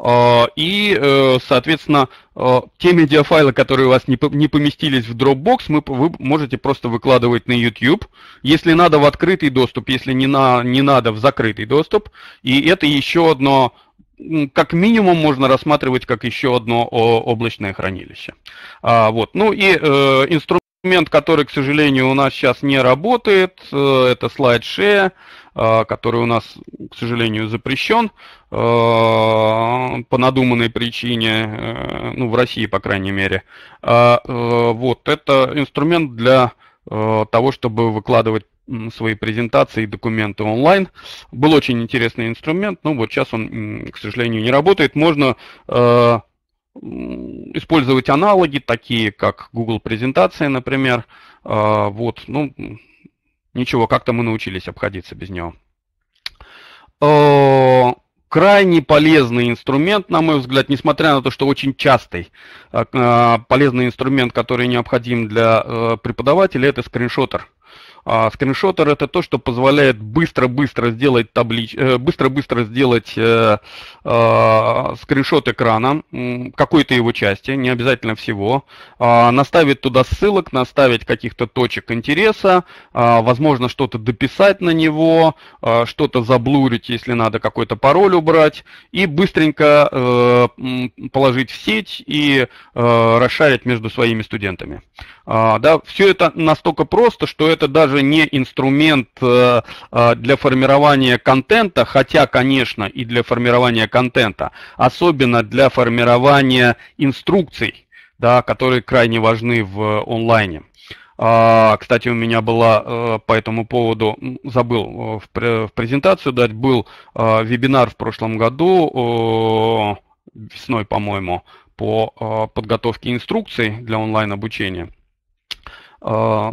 И, соответственно, те медиафайлы, которые у вас не поместились в Dropbox, вы можете просто выкладывать на YouTube. Если надо, в открытый доступ, если не, на, не надо, в закрытый доступ. И это еще одно... как минимум можно рассматривать как еще одно облачное хранилище. А, вот. Ну и э, инструмент, который, к сожалению, у нас сейчас не работает, э, это SlideShare, э, который у нас, к сожалению, запрещен э, по надуманной причине, э, ну, в России, по крайней мере. А, э, вот. Это инструмент для э, того, чтобы выкладывать свои презентации и документы онлайн. Был очень интересный инструмент, но вот сейчас он, к сожалению, не работает. Можно э, использовать аналоги, такие как Google презентации, например. Э, вот, ну, ничего, как-то мы научились обходиться без него. Э, крайне полезный инструмент, на мой взгляд, несмотря на то, что очень частый, э, полезный инструмент, который необходим для э, преподавателя, это скриншотер. А скриншотер это то, что позволяет быстро-быстро сделать таблич... быстро-быстро сделать э, э, скриншот экрана, какой-то его части, не обязательно всего, э, наставить туда ссылок, наставить каких-то точек интереса, э, возможно что-то дописать на него, э, что-то заблурить, если надо какой-то пароль убрать, и быстренько э, положить в сеть и э, расшарить между своими студентами. Э, да, все это настолько просто, что это даже не инструмент для формирования контента, хотя, конечно, и для формирования контента, особенно для формирования инструкций, да, которые крайне важны в онлайне. Кстати, у меня была по этому поводу, забыл в презентацию дать, был вебинар в прошлом году, весной, по-моему, по подготовке инструкций для онлайн-обучения. Вот,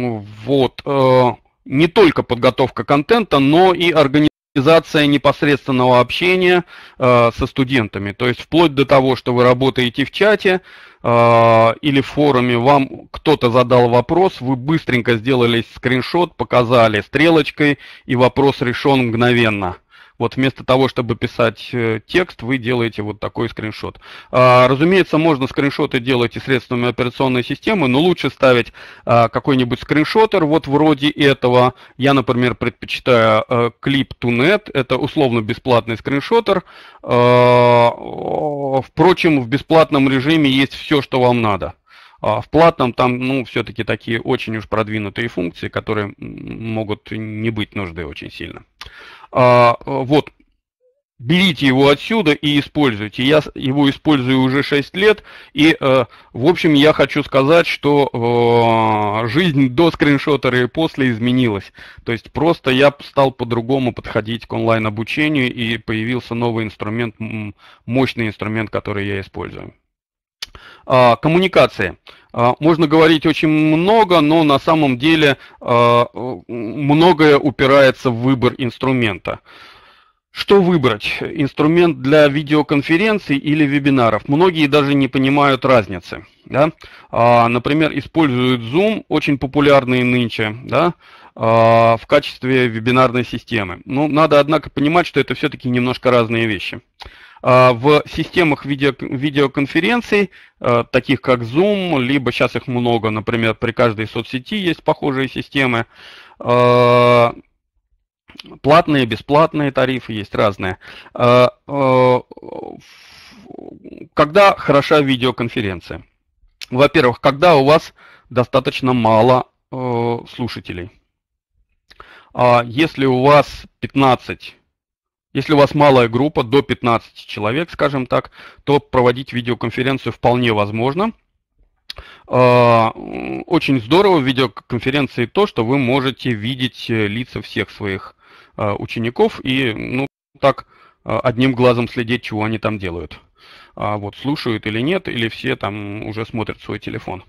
не только подготовка контента, но и организация непосредственного общения со студентами. То есть вплоть до того, что вы работаете в чате или в форуме, вам кто-то задал вопрос, вы быстренько сделали скриншот, показали стрелочкой, и вопрос решен мгновенно. Вот вместо того, чтобы писать текст, вы делаете вот такой скриншот. Разумеется, можно скриншоты делать и средствами операционной системы, но лучше ставить какой-нибудь скриншотер, вот вроде этого. Я, например, предпочитаю Clip to Net, это условно бесплатный скриншотер. Впрочем, в бесплатном режиме есть все, что вам надо. В платном там, ну, все-таки такие очень уж продвинутые функции, которые могут не быть нужды очень сильно. Вот. берите его отсюда и используйте. Я его использую уже шесть лет, и, э, в общем, я хочу сказать, что э, жизнь до скриншотера и после изменилась. То есть просто я стал по-другому подходить к онлайн-обучению, и появился новый инструмент, мощный инструмент, который я использую. Э, коммуникации. Э, можно говорить очень много, но на самом деле э, многое упирается в выбор инструмента. Что выбрать? Инструмент для видеоконференций или вебинаров? Многие даже не понимают разницы. Да? А, например, используют Zoom, очень популярный нынче, да, а, в качестве вебинарной системы. Но надо, однако, понимать, что это все-таки немножко разные вещи. А, в системах видео, видеоконференций, а, таких как Zoom, либо сейчас их много, например, при каждой соцсети есть похожие системы, а, платные, бесплатные тарифы, есть разные. Когда хороша видеоконференция? Во-первых, когда у вас достаточно мало слушателей. Если у вас пятнадцать, если у вас малая группа, до пятнадцати человек, скажем так, то проводить видеоконференцию вполне возможно. Очень здорово в видеоконференции то, что вы можете видеть лица всех своих учеников и, ну, так, одним глазом следить, чего они там делают. Вот, слушают или нет, или все там уже смотрят свой телефон.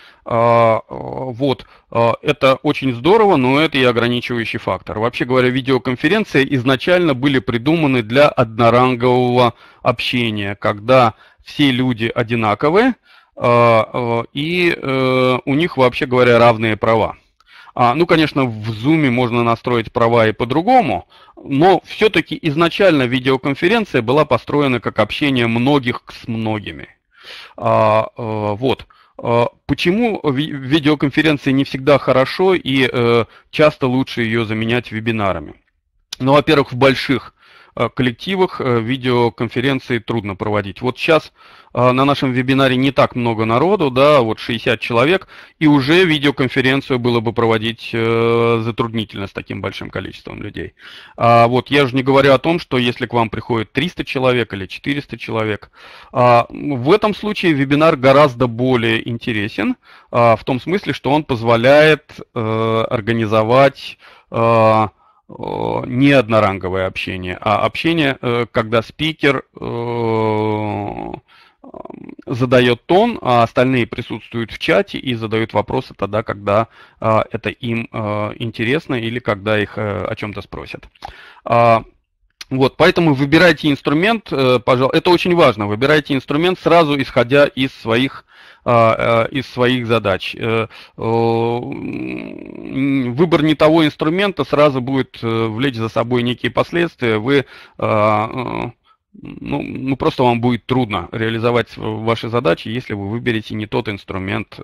Вот, это очень здорово, но это и ограничивающий фактор. Вообще говоря, видеоконференции изначально были придуманы для однорангового общения, когда все люди одинаковые, и у них, вообще говоря, равные права. А, ну, конечно, в Zoom можно настроить права и по-другому, но все-таки изначально видеоконференция была построена как общение многих с многими. А, а, вот. А, почему видеоконференция не всегда хорошо и а, часто лучше ее заменять вебинарами? Ну, во-первых, в больших коллективах видеоконференции трудно проводить. Вот сейчас на нашем вебинаре не так много народу, да, вот шестьдесят человек, и уже видеоконференцию было бы проводить затруднительно с таким большим количеством людей. А вот я же не говорю о том, что если к вам приходит триста человек или четыреста человек, в этом случае вебинар гораздо более интересен, в том смысле, что он позволяет организовать не одноранговое общение, а общение, когда спикер задает тон, а остальные присутствуют в чате и задают вопросы тогда, когда это им интересно или когда их о чем-то спросят. Вот, поэтому выбирайте инструмент, пожалуйста, это очень важно, выбирайте инструмент сразу исходя из своих из своих задач. Выбор не того инструмента сразу будет влечь за собой некие последствия. Вы, ну, ну, просто вам будет трудно реализовать ваши задачи, если вы выберете не тот инструмент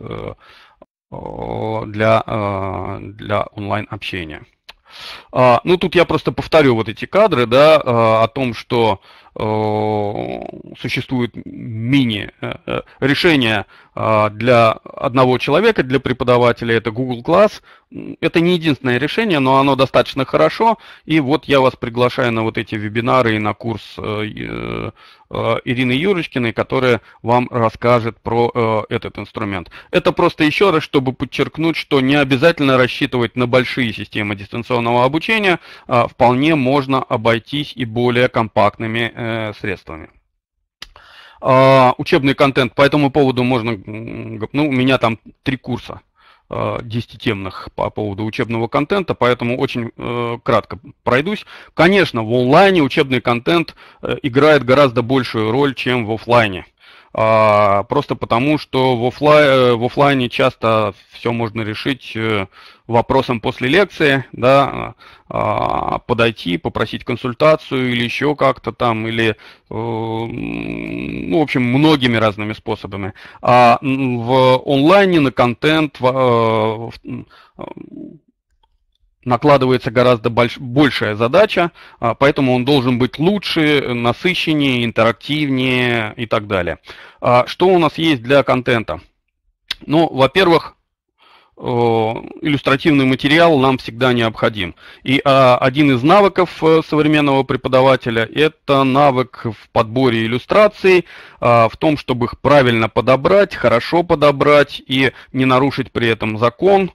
для, для онлайн-общения. Ну, тут я просто повторю вот эти кадры, да, о том, что существует мини-решение для одного человека, для преподавателя, это Google Class. Это не единственное решение, но оно достаточно хорошо. И вот я вас приглашаю на вот эти вебинары и на курс Ирины Юрочкиной, которая вам расскажет про этот инструмент. Это просто еще раз, чтобы подчеркнуть, что не обязательно рассчитывать на большие системы дистанционного обучения, вполне можно обойтись и более компактными средствами. Учебный контент по этому поводу можно, ну, у меня там три курса десятитемных по поводу учебного контента, поэтому очень э, кратко пройдусь. Конечно, в онлайне учебный контент э, играет гораздо большую роль, чем в офлайне. А, просто потому, что в, офлай, в офлайне часто все можно решить э, вопросом после лекции, да, а, подойти, попросить консультацию или еще как-то там, или, э, ну, в общем, многими разными способами. А в онлайне на контент в, э, накладывается гораздо больш, большая задача, поэтому он должен быть лучше, насыщеннее, интерактивнее и так далее. Что у нас есть для контента? Ну, во-первых, иллюстративный материал нам всегда необходим. И один из навыков современного преподавателя – это навык в подборе иллюстраций, в том, чтобы их правильно подобрать, хорошо подобрать и не нарушить при этом закон,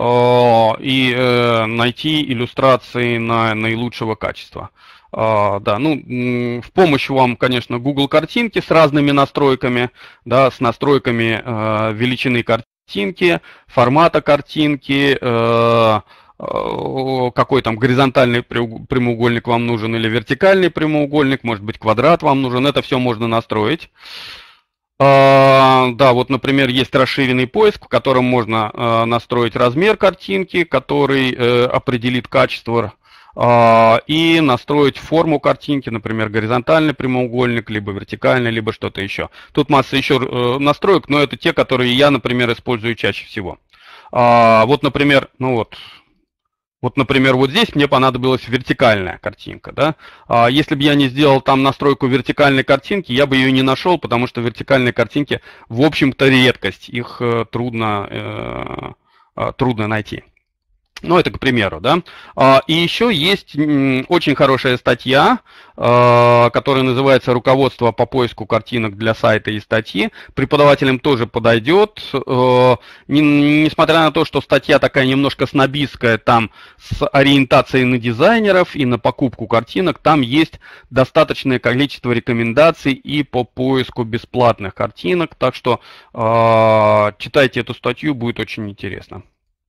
и найти иллюстрации на наилучшего качества. Uh, да, ну, в помощь вам, конечно, Google картинки с разными настройками, да, с настройками uh, величины картинки, формата картинки, uh, uh, какой там горизонтальный прямоугольник вам нужен или вертикальный прямоугольник, может быть, квадрат вам нужен, это все можно настроить. Uh, да, вот, например, есть расширенный поиск, в котором можно uh, настроить размер картинки, который uh, определит качество, и настроить форму картинки, например, горизонтальный прямоугольник, либо вертикальный, либо что-то еще. Тут масса еще настроек, но это те, которые я, например, использую чаще всего. Вот, например, ну вот, вот, например, вот здесь мне понадобилась вертикальная картинка, да. Если бы я не сделал там настройку вертикальной картинки, я бы ее не нашел, потому что вертикальные картинки, в общем-то, редкость, их трудно, трудно найти. Ну, это к примеру, да. И еще есть очень хорошая статья, которая называется «Руководство по поиску картинок для сайта и статьи». Преподавателям тоже подойдет. Несмотря на то, что статья такая немножко снобистская, там с ориентацией на дизайнеров и на покупку картинок, там есть достаточное количество рекомендаций и по поиску бесплатных картинок. Так что читайте эту статью, будет очень интересно.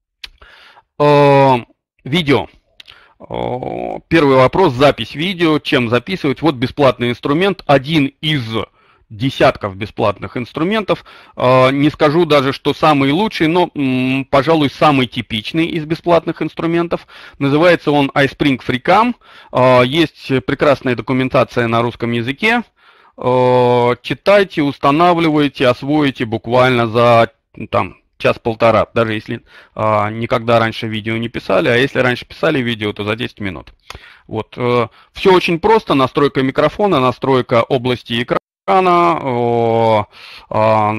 Видео. Первый вопрос. Запись видео. Чем записывать? Вот бесплатный инструмент. Один из десятков бесплатных инструментов. Не скажу даже, что самый лучший, но, пожалуй, самый типичный из бесплатных инструментов. Называется он iSpring FreeCam. Есть прекрасная документация на русском языке. Читайте, устанавливайте, освоите буквально за там час-полтора, даже если а, никогда раньше видео не писали, а если раньше писали видео, то за десять минут. Вот. Э, все очень просто. Настройка микрофона, настройка области экрана, э, э,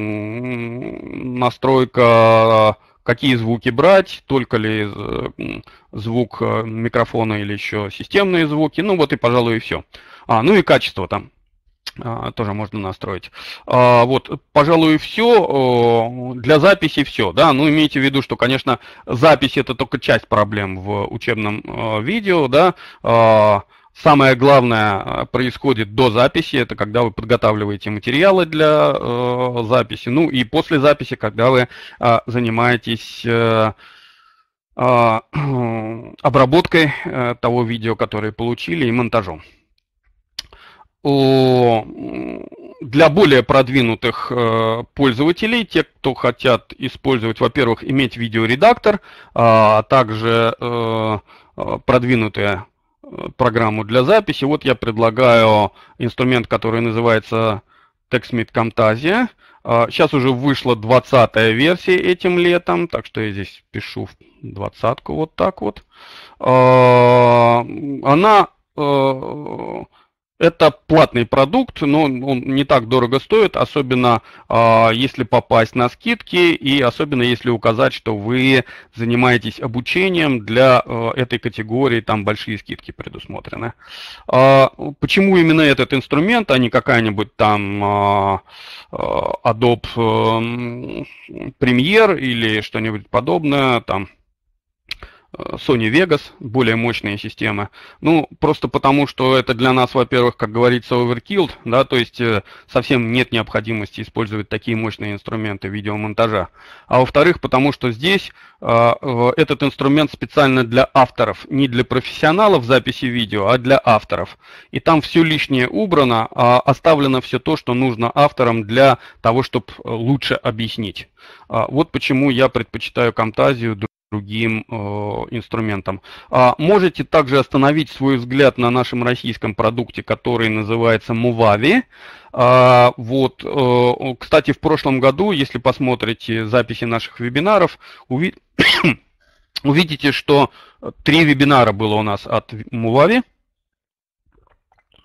настройка, какие звуки брать, только ли э, звук микрофона или еще системные звуки. Ну вот и, пожалуй, и все. А, ну и качество там тоже можно настроить. Вот, пожалуй, все. Для записи все, да. Ну, имейте в виду, что, конечно, запись — это только часть проблем в учебном видео, да. Самое главное происходит до записи, это когда вы подготавливаете материалы для записи, ну и после записи, когда вы занимаетесь обработкой того видео, которое получили, и монтажом. Для более продвинутых пользователей, те, кто хотят использовать, во-первых, иметь видеоредактор, а также продвинутую программу для записи, вот я предлагаю инструмент, который называется TextMate Camtasia. Сейчас уже вышла двадцатая версия этим летом, так что я здесь пишу двадцатку вот так вот. Она... Это платный продукт, но он не так дорого стоит, особенно э, если попасть на скидки и особенно если указать, что вы занимаетесь обучением, для э, этой категории там большие скидки предусмотрены. Э, почему именно этот инструмент, а не какая-нибудь там э, Adobe Premiere или что-нибудь подобное, там Sony Vegas, более мощные системы. Ну, просто потому, что это для нас, во-первых, как говорится, overkill, да, то есть совсем нет необходимости использовать такие мощные инструменты видеомонтажа. А во-вторых, потому что здесь э, этот инструмент специально для авторов, не для профессионалов записи видео, а для авторов. И там все лишнее убрано, а оставлено все то, что нужно авторам для того, чтобы лучше объяснить. Вот почему я предпочитаю Camtasia другим э, инструментам. А, можете также остановить свой взгляд на нашем российском продукте, который называется Movavi. А, вот, э, кстати, в прошлом году, если посмотрите записи наших вебинаров, уви... увидите, что три вебинара было у нас от Movavi,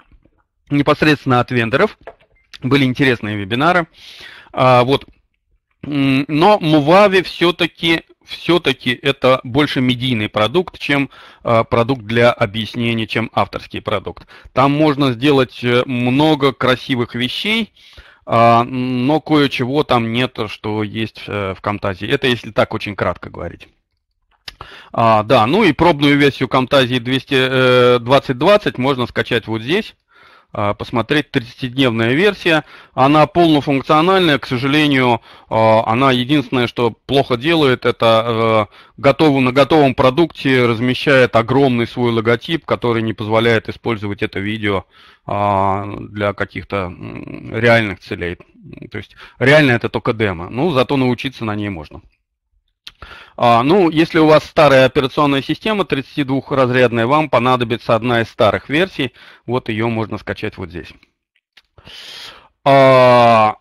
непосредственно от вендоров. Были интересные вебинары. А, вот. Но Movavi все-таки все-таки это больше медийный продукт, чем э, продукт для объяснения, чем авторский продукт. Там можно сделать много красивых вещей, э, но кое-чего там нет, что есть э, в Camtasia. Это если так очень кратко говорить. А, да, ну и пробную версию Camtasia двадцать двадцать можно скачать вот здесь. Посмотреть, тридцатидневная версия, она полнофункциональная, к сожалению, она единственное, что плохо делает, это готову, на готовом продукте размещает огромный свой логотип, который не позволяет использовать это видео для каких-то реальных целей. То есть реально это только демо, ну зато научиться на ней можно. А, ну, если у вас старая операционная система тридцатидвухразрядная, вам понадобится одна из старых версий. Вот ее можно скачать вот здесь. А,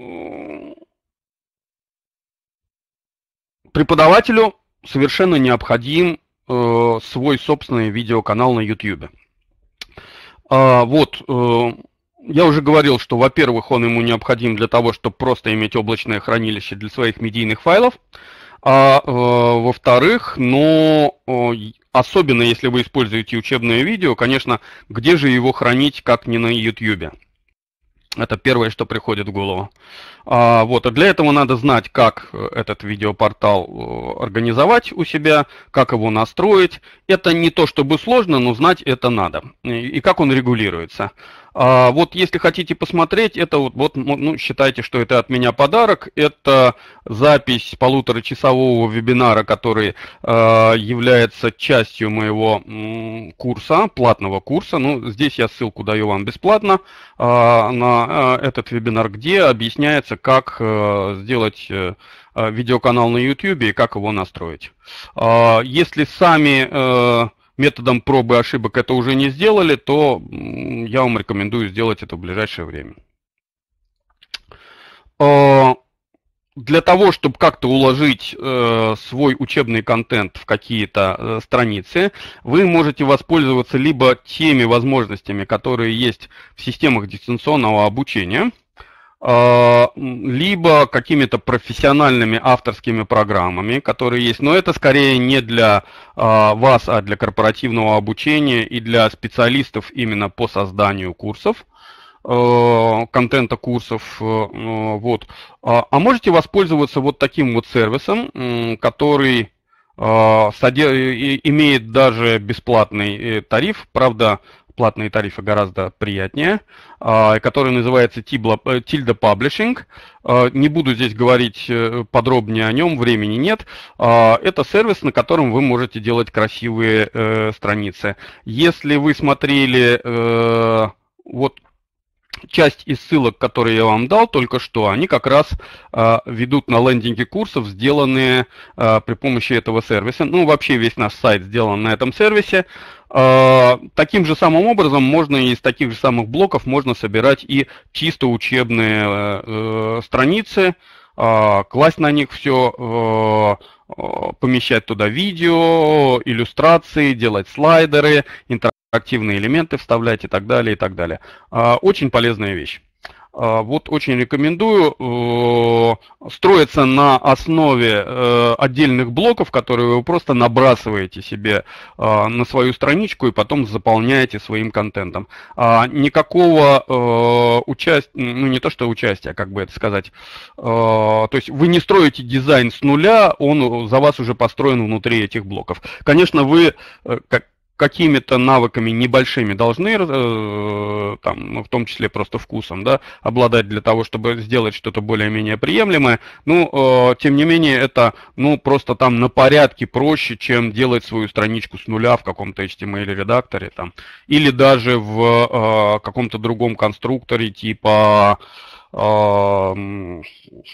преподавателю совершенно необходим э, свой собственный видеоканал на YouTube. А, вот, э, я уже говорил, что, во-первых, он ему необходим для того, чтобы просто иметь облачное хранилище для своих медийных файлов. А э, во-вторых, но э, особенно если вы используете учебное видео, конечно, где же его хранить, как не на YouTube? Это первое, что приходит в голову. А, вот, а для этого надо знать, как этот видеопортал организовать у себя, как его настроить. Это не то чтобы сложно, но знать это надо. И, и как он регулируется. А, вот если хотите посмотреть, это вот, вот, ну, считайте, что это от меня подарок. Это запись полуторачасового вебинара, который э, является частью моего м, курса, платного курса. Ну, здесь я ссылку даю вам бесплатно э, на э, этот вебинар, где объясняется, как э, сделать э, видеоканал на YouTube и как его настроить. Э, если сами... Э, методом пробы и ошибок это уже не сделали, то я вам рекомендую сделать это в ближайшее время. Для того, чтобы как-то уложить свой учебный контент в какие-то страницы, вы можете воспользоваться либо теми возможностями, которые есть в системах дистанционного обучения, либо какими-то профессиональными авторскими программами, которые есть. Но это скорее не для вас, а для корпоративного обучения и для специалистов именно по созданию курсов, контента курсов. Вот. А можете воспользоваться вот таким вот сервисом, который имеет даже бесплатный тариф, правда, платные тарифы гораздо приятнее, который называется Tilda Publishing. Не буду здесь говорить подробнее о нем, времени нет. Это сервис, на котором вы можете делать красивые страницы. Если вы смотрели вот часть из ссылок, которые я вам дал только что, они как раз э, ведут на лендинги курсов, сделанные э, при помощи этого сервиса. Ну, вообще весь наш сайт сделан на этом сервисе. Э, таким же самым образом можно из таких же самых блоков можно собирать и чисто учебные э, страницы, э, класть на них все, э, помещать туда видео, иллюстрации, делать слайдеры, интерактивные активные элементы вставлять и так далее, и так далее. Очень полезная вещь. Вот очень рекомендую. Строится на основе отдельных блоков, которые вы просто набрасываете себе на свою страничку и потом заполняете своим контентом. Никакого участия, ну не то что участия, как бы это сказать, то есть вы не строите дизайн с нуля, он за вас уже построен внутри этих блоков. Конечно, вы как какими-то навыками небольшими должны, э, там, ну, в том числе просто вкусом, да, обладать для того, чтобы сделать что-то более-менее приемлемое. Ну, э, тем не менее, это, ну, просто там на порядке проще, чем делать свою страничку с нуля в каком-то эйч ти эм эль-редакторе, там, или даже в э, каком-то другом конструкторе, типа... Э,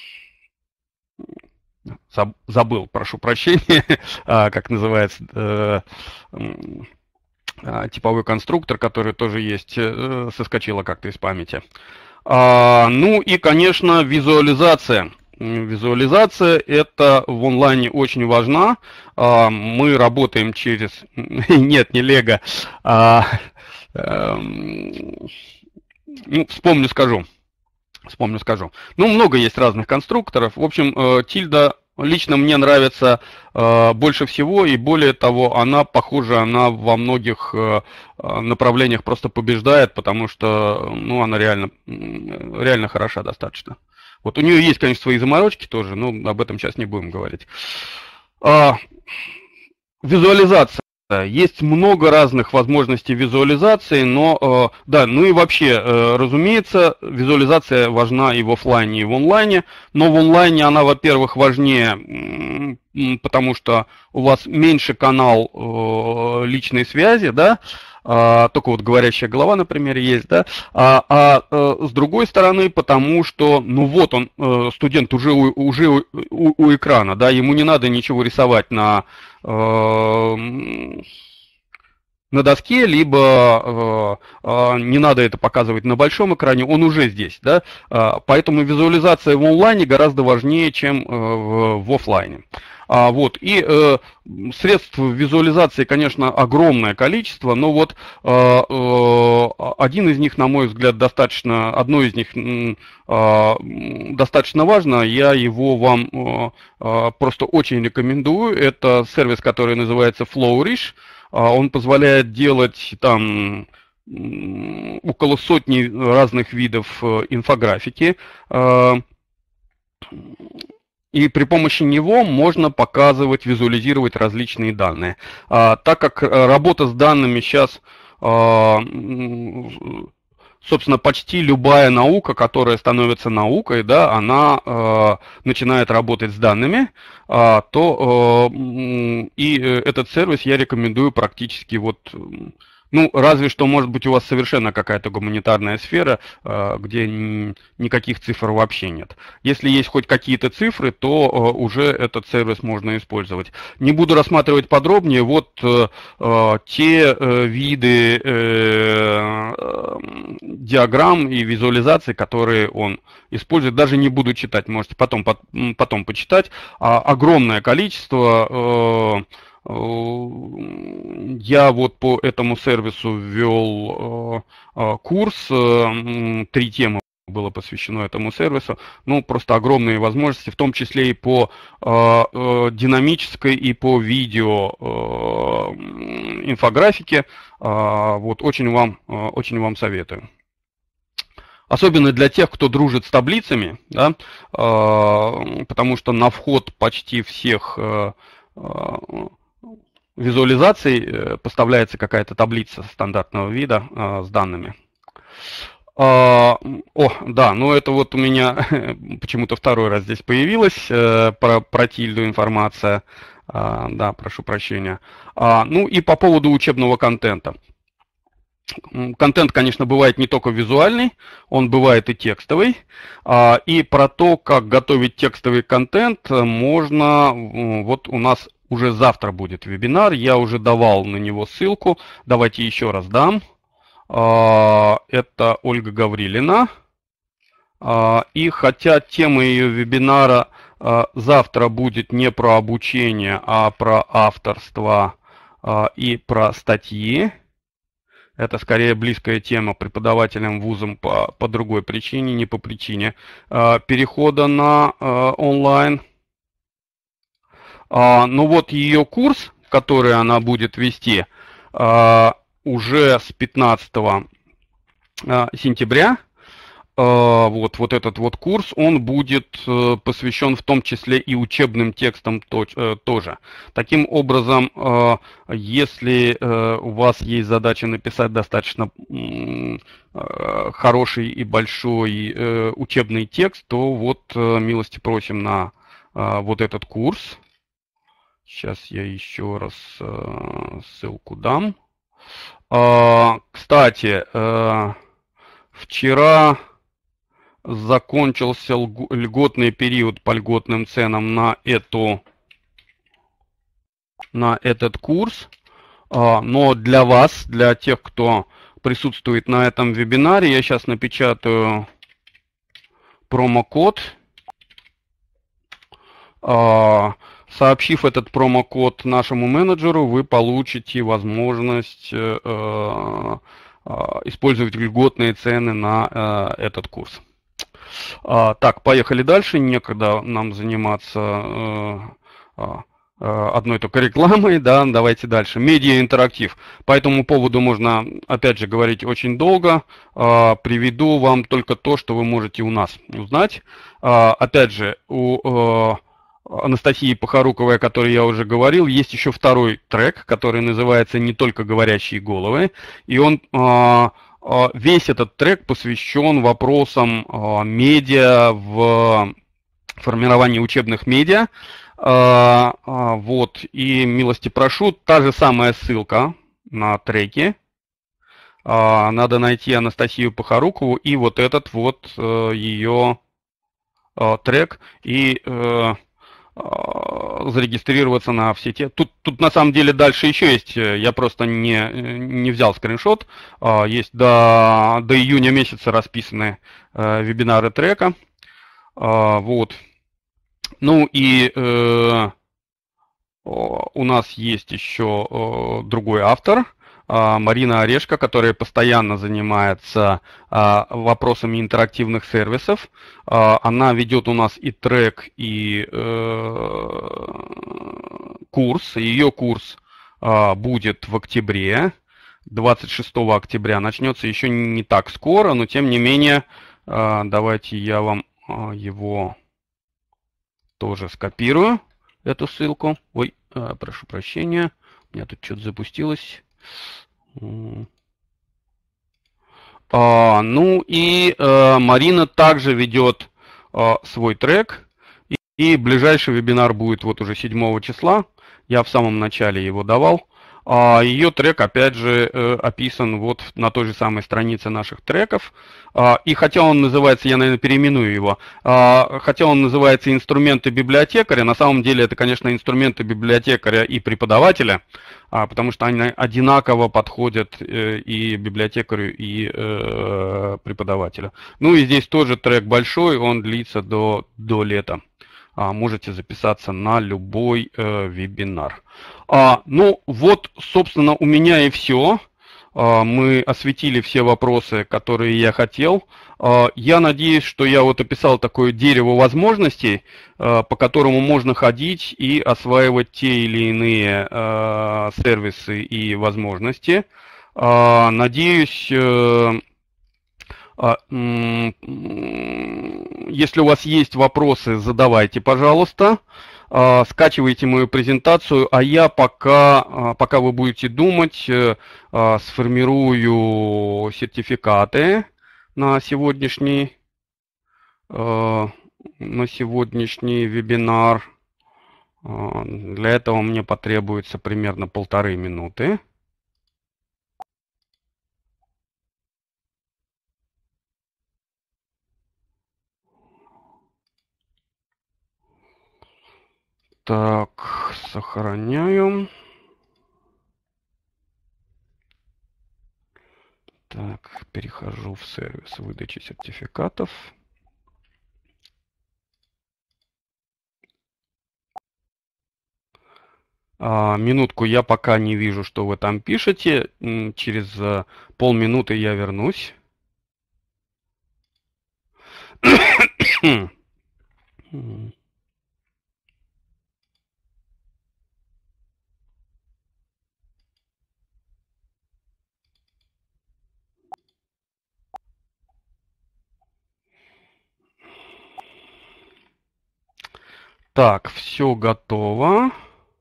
забыл, прошу прощения, как называется, типовой конструктор, который тоже есть, соскочила как-то из памяти. Ну и, конечно, визуализация. Визуализация это в онлайне очень важна. Мы работаем через... Нет, не Лего. Ну, вспомню, скажу. Вспомню, скажу. Ну, много есть разных конструкторов. В общем, тильда лично мне нравится больше всего, и более того, она, похоже, она во многих направлениях просто побеждает, потому что, ну, она реально, реально хороша достаточно. Вот у нее есть, конечно, свои заморочки тоже, но об этом сейчас не будем говорить. Визуализация. Есть много разных возможностей визуализации, но, да, ну и вообще, разумеется, визуализация важна и в офлайне, и в онлайне, но в онлайне она, во-первых, важнее, потому что у вас меньше канал личной связи, да, только вот говорящая голова, например, есть, да, а, а с другой стороны, потому что, ну вот он, студент уже, уже у, у экрана, да, ему не надо ничего рисовать на, на доске, либо не надо это показывать на большом экране, он уже здесь, да, поэтому визуализация в онлайне гораздо важнее, чем в, в офлайне. А, вот, и э, средств визуализации, конечно, огромное количество, но вот э, э, один из них, на мой взгляд, достаточно, одно из них э, достаточно важно, я его вам э, э, просто очень рекомендую, это сервис, который называется Flourish, он позволяет делать там около сотни разных видов инфографики, э, и при помощи него можно показывать, визуализировать различные данные. А, так как работа с данными сейчас, а, собственно, почти любая наука, которая становится наукой, да, она а, начинает работать с данными, а, то а, и этот сервис я рекомендую практически вот... Ну, разве что, может быть, у вас совершенно какая-то гуманитарная сфера, где никаких цифр вообще нет. Если есть хоть какие-то цифры, то уже этот сервис можно использовать. Не буду рассматривать подробнее. Вот те виды диаграмм и визуализаций, которые он использует. Даже не буду читать, можете потом, потом почитать. Огромное количество... Я вот по этому сервису ввел курс, три темы было посвящено этому сервису, ну просто огромные возможности, в том числе и по динамической, и по видео инфографике, вот очень вам, очень вам советую. Особенно для тех, кто дружит с таблицами, да, потому что на вход почти всех визуализаций поставляется какая-то таблица стандартного вида э, с данными. Э, о, да, ну это вот у меня почему-то второй раз здесь появилась э, про, про тильду информация. Э, да, прошу прощения. А, ну и по поводу учебного контента. Контент, конечно, бывает не только визуальный, он бывает и текстовый. И про то, как готовить текстовый контент, можно, вот у нас уже завтра будет вебинар, я уже давал на него ссылку, давайте еще раз дам. Это Ольга Гаврилина. И хотя тема ее вебинара завтра будет не про обучение, а про авторство и про статьи, это скорее близкая тема преподавателям вузам по, по другой причине, не по причине э, перехода на э, онлайн. А, ну вот ее курс, который она будет вести, э, уже с пятнадцатого сентября. Вот, вот этот вот курс, он будет посвящен в том числе и учебным текстам тоже. Таким образом, если у вас есть задача написать достаточно хороший и большой учебный текст, то вот милости просим на вот этот курс. Сейчас я еще раз ссылку дам. Кстати, вчера закончился льготный период по льготным ценам на эту, на этот курс. Но для вас, для тех, кто присутствует на этом вебинаре, я сейчас напечатаю промокод. Сообщив этот промокод нашему менеджеру, вы получите возможность использовать льготные цены на этот курс. А, так, поехали дальше. Некогда нам заниматься э, э, одной только рекламой, да, давайте дальше. Медиа-интерактив. По этому поводу можно, опять же, говорить очень долго. А, приведу вам только то, что вы можете у нас узнать. А, опять же, у э, Анастасии Похоруковой, о которой я уже говорил, есть еще второй трек, который называется «Не только говорящие головы». И он, э, весь этот трек посвящен вопросам э, медиа в формировании учебных медиа. А, а, вот, и милости прошу, та же самая ссылка на треки. А, надо найти Анастасию Похорукову и вот этот вот а, ее а, трек и а, а, зарегистрироваться на все те. Тут, тут на самом деле дальше еще есть, я просто не, не взял скриншот. А, есть до, до июня месяца расписаны а, вебинары трека. А, вот. Ну и э, у нас есть еще э, другой автор, э, Марина Орешко, которая постоянно занимается э, вопросами интерактивных сервисов. Э, она ведет у нас и трек, и э, курс. Ее курс э, будет в октябре, двадцать шестого октября. Начнется еще не так скоро, но тем не менее, э, давайте я вам э, его... тоже скопирую эту ссылку. Ой, э, прошу прощения. У меня тут что-то запустилось. А, ну и э, Марина также ведет э, свой трек. И, и ближайший вебинар будет вот уже седьмого числа. Я в самом начале его давал. А ее трек, опять же, э, описан вот на той же самой странице наших треков. А, и хотя он называется, я, наверное, переименую его, а, хотя он называется «Инструменты библиотекаря», на самом деле это, конечно, инструменты библиотекаря и преподавателя, а, потому что они одинаково подходят э, и библиотекарю, и э, преподавателю. Ну и здесь тоже трек большой, он длится до, до лета. А, можете записаться на любой э, вебинар. А, ну вот, собственно, у меня и все. А, мы осветили все вопросы, которые я хотел. А, я надеюсь, что я вот описал такое дерево возможностей, а, по которому можно ходить и осваивать те или иные а, сервисы и возможности. А, надеюсь... А, если у вас есть вопросы, задавайте, пожалуйста. Скачивайте мою презентацию, а я пока, пока вы будете думать, сформирую сертификаты на сегодняшний, на сегодняшний вебинар. Для этого мне потребуется примерно полторы минуты. Так, сохраняю. Так, перехожу в сервис выдачи сертификатов. А, минутку, я пока не вижу, что вы там пишете. Через полминуты я вернусь. Так, все готово.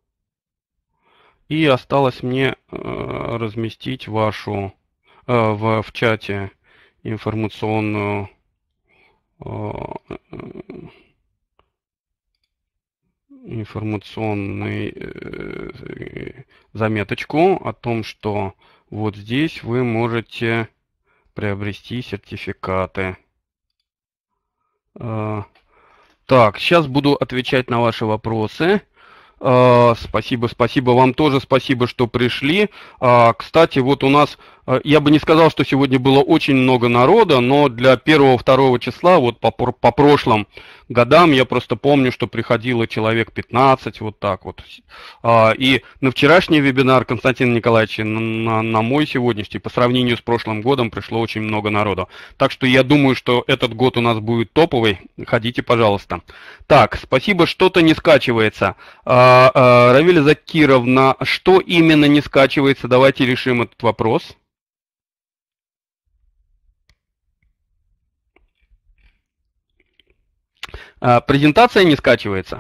И осталось мне э, разместить вашу э, в, в чате информационную э, информационную э, заметочку о том, что вот здесь вы можете приобрести сертификаты. Э, так, сейчас буду отвечать на ваши вопросы. Uh, спасибо, спасибо вам тоже, спасибо, что пришли. Uh, кстати, вот у нас Я бы не сказал, что сегодня было очень много народа, но для первого-второго числа, вот по, по прошлым годам, я просто помню, что приходило человек пятнадцать, вот так вот. И на вчерашний вебинар Константина Николаевича, на, на мой сегодняшний, по сравнению с прошлым годом, пришло очень много народу. Так что я думаю, что этот год у нас будет топовый. Ходите, пожалуйста. Так, спасибо, что-то не скачивается. Равиля Закировна, что именно не скачивается? Давайте решим этот вопрос. Презентация не скачивается.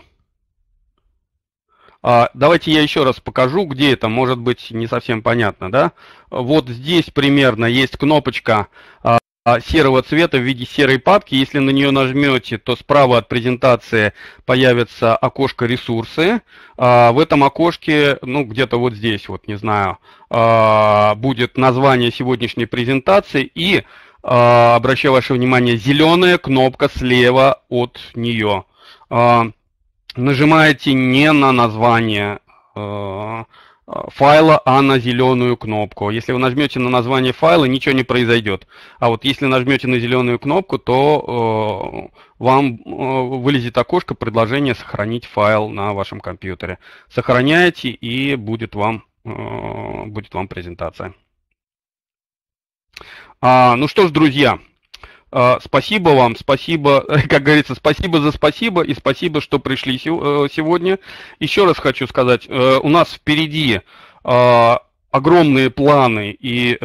Давайте я еще раз покажу, где это, может быть, не совсем понятно, да? Вот здесь примерно есть кнопочка серого цвета в виде серой папки. Если на нее нажмете, то справа от презентации появится окошко «Ресурсы». В этом окошке, ну, где-то вот здесь, вот, не знаю, будет название сегодняшней презентации и, обращаю ваше внимание, зеленая кнопка слева от нее. Нажимаете не на название файла, а на зеленую кнопку. Если вы нажмете на название файла, ничего не произойдет. А вот если нажмете на зеленую кнопку, то э, вам э, вылезет окошко предложение сохранить файл на вашем компьютере. Сохраняете, и будет вам, э, будет вам презентация. А, ну что ж, друзья. Спасибо вам, спасибо, как говорится, спасибо за спасибо и спасибо, что пришли сегодня. Еще раз хочу сказать, у нас впереди огромные планы и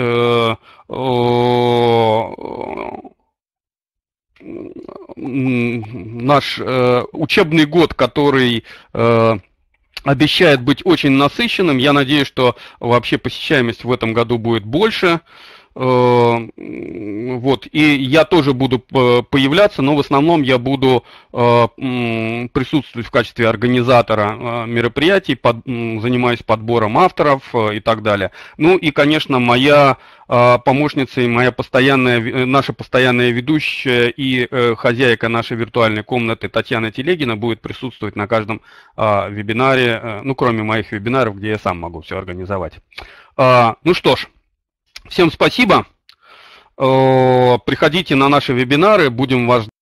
наш учебный год, который обещает быть очень насыщенным. Я надеюсь, что вообще посещаемость в этом году будет больше. Вот, и я тоже буду появляться, но в основном я буду присутствовать в качестве организатора мероприятий, под, занимаюсь подбором авторов и так далее. Ну и, конечно, моя помощница и моя постоянная, наша постоянная ведущая и хозяйка нашей виртуальной комнаты Татьяна Телегина будет присутствовать на каждом вебинаре, ну, кроме моих вебинаров, где я сам могу все организовать. Ну что ж. Всем спасибо. Приходите на наши вебинары, будем вас ждать.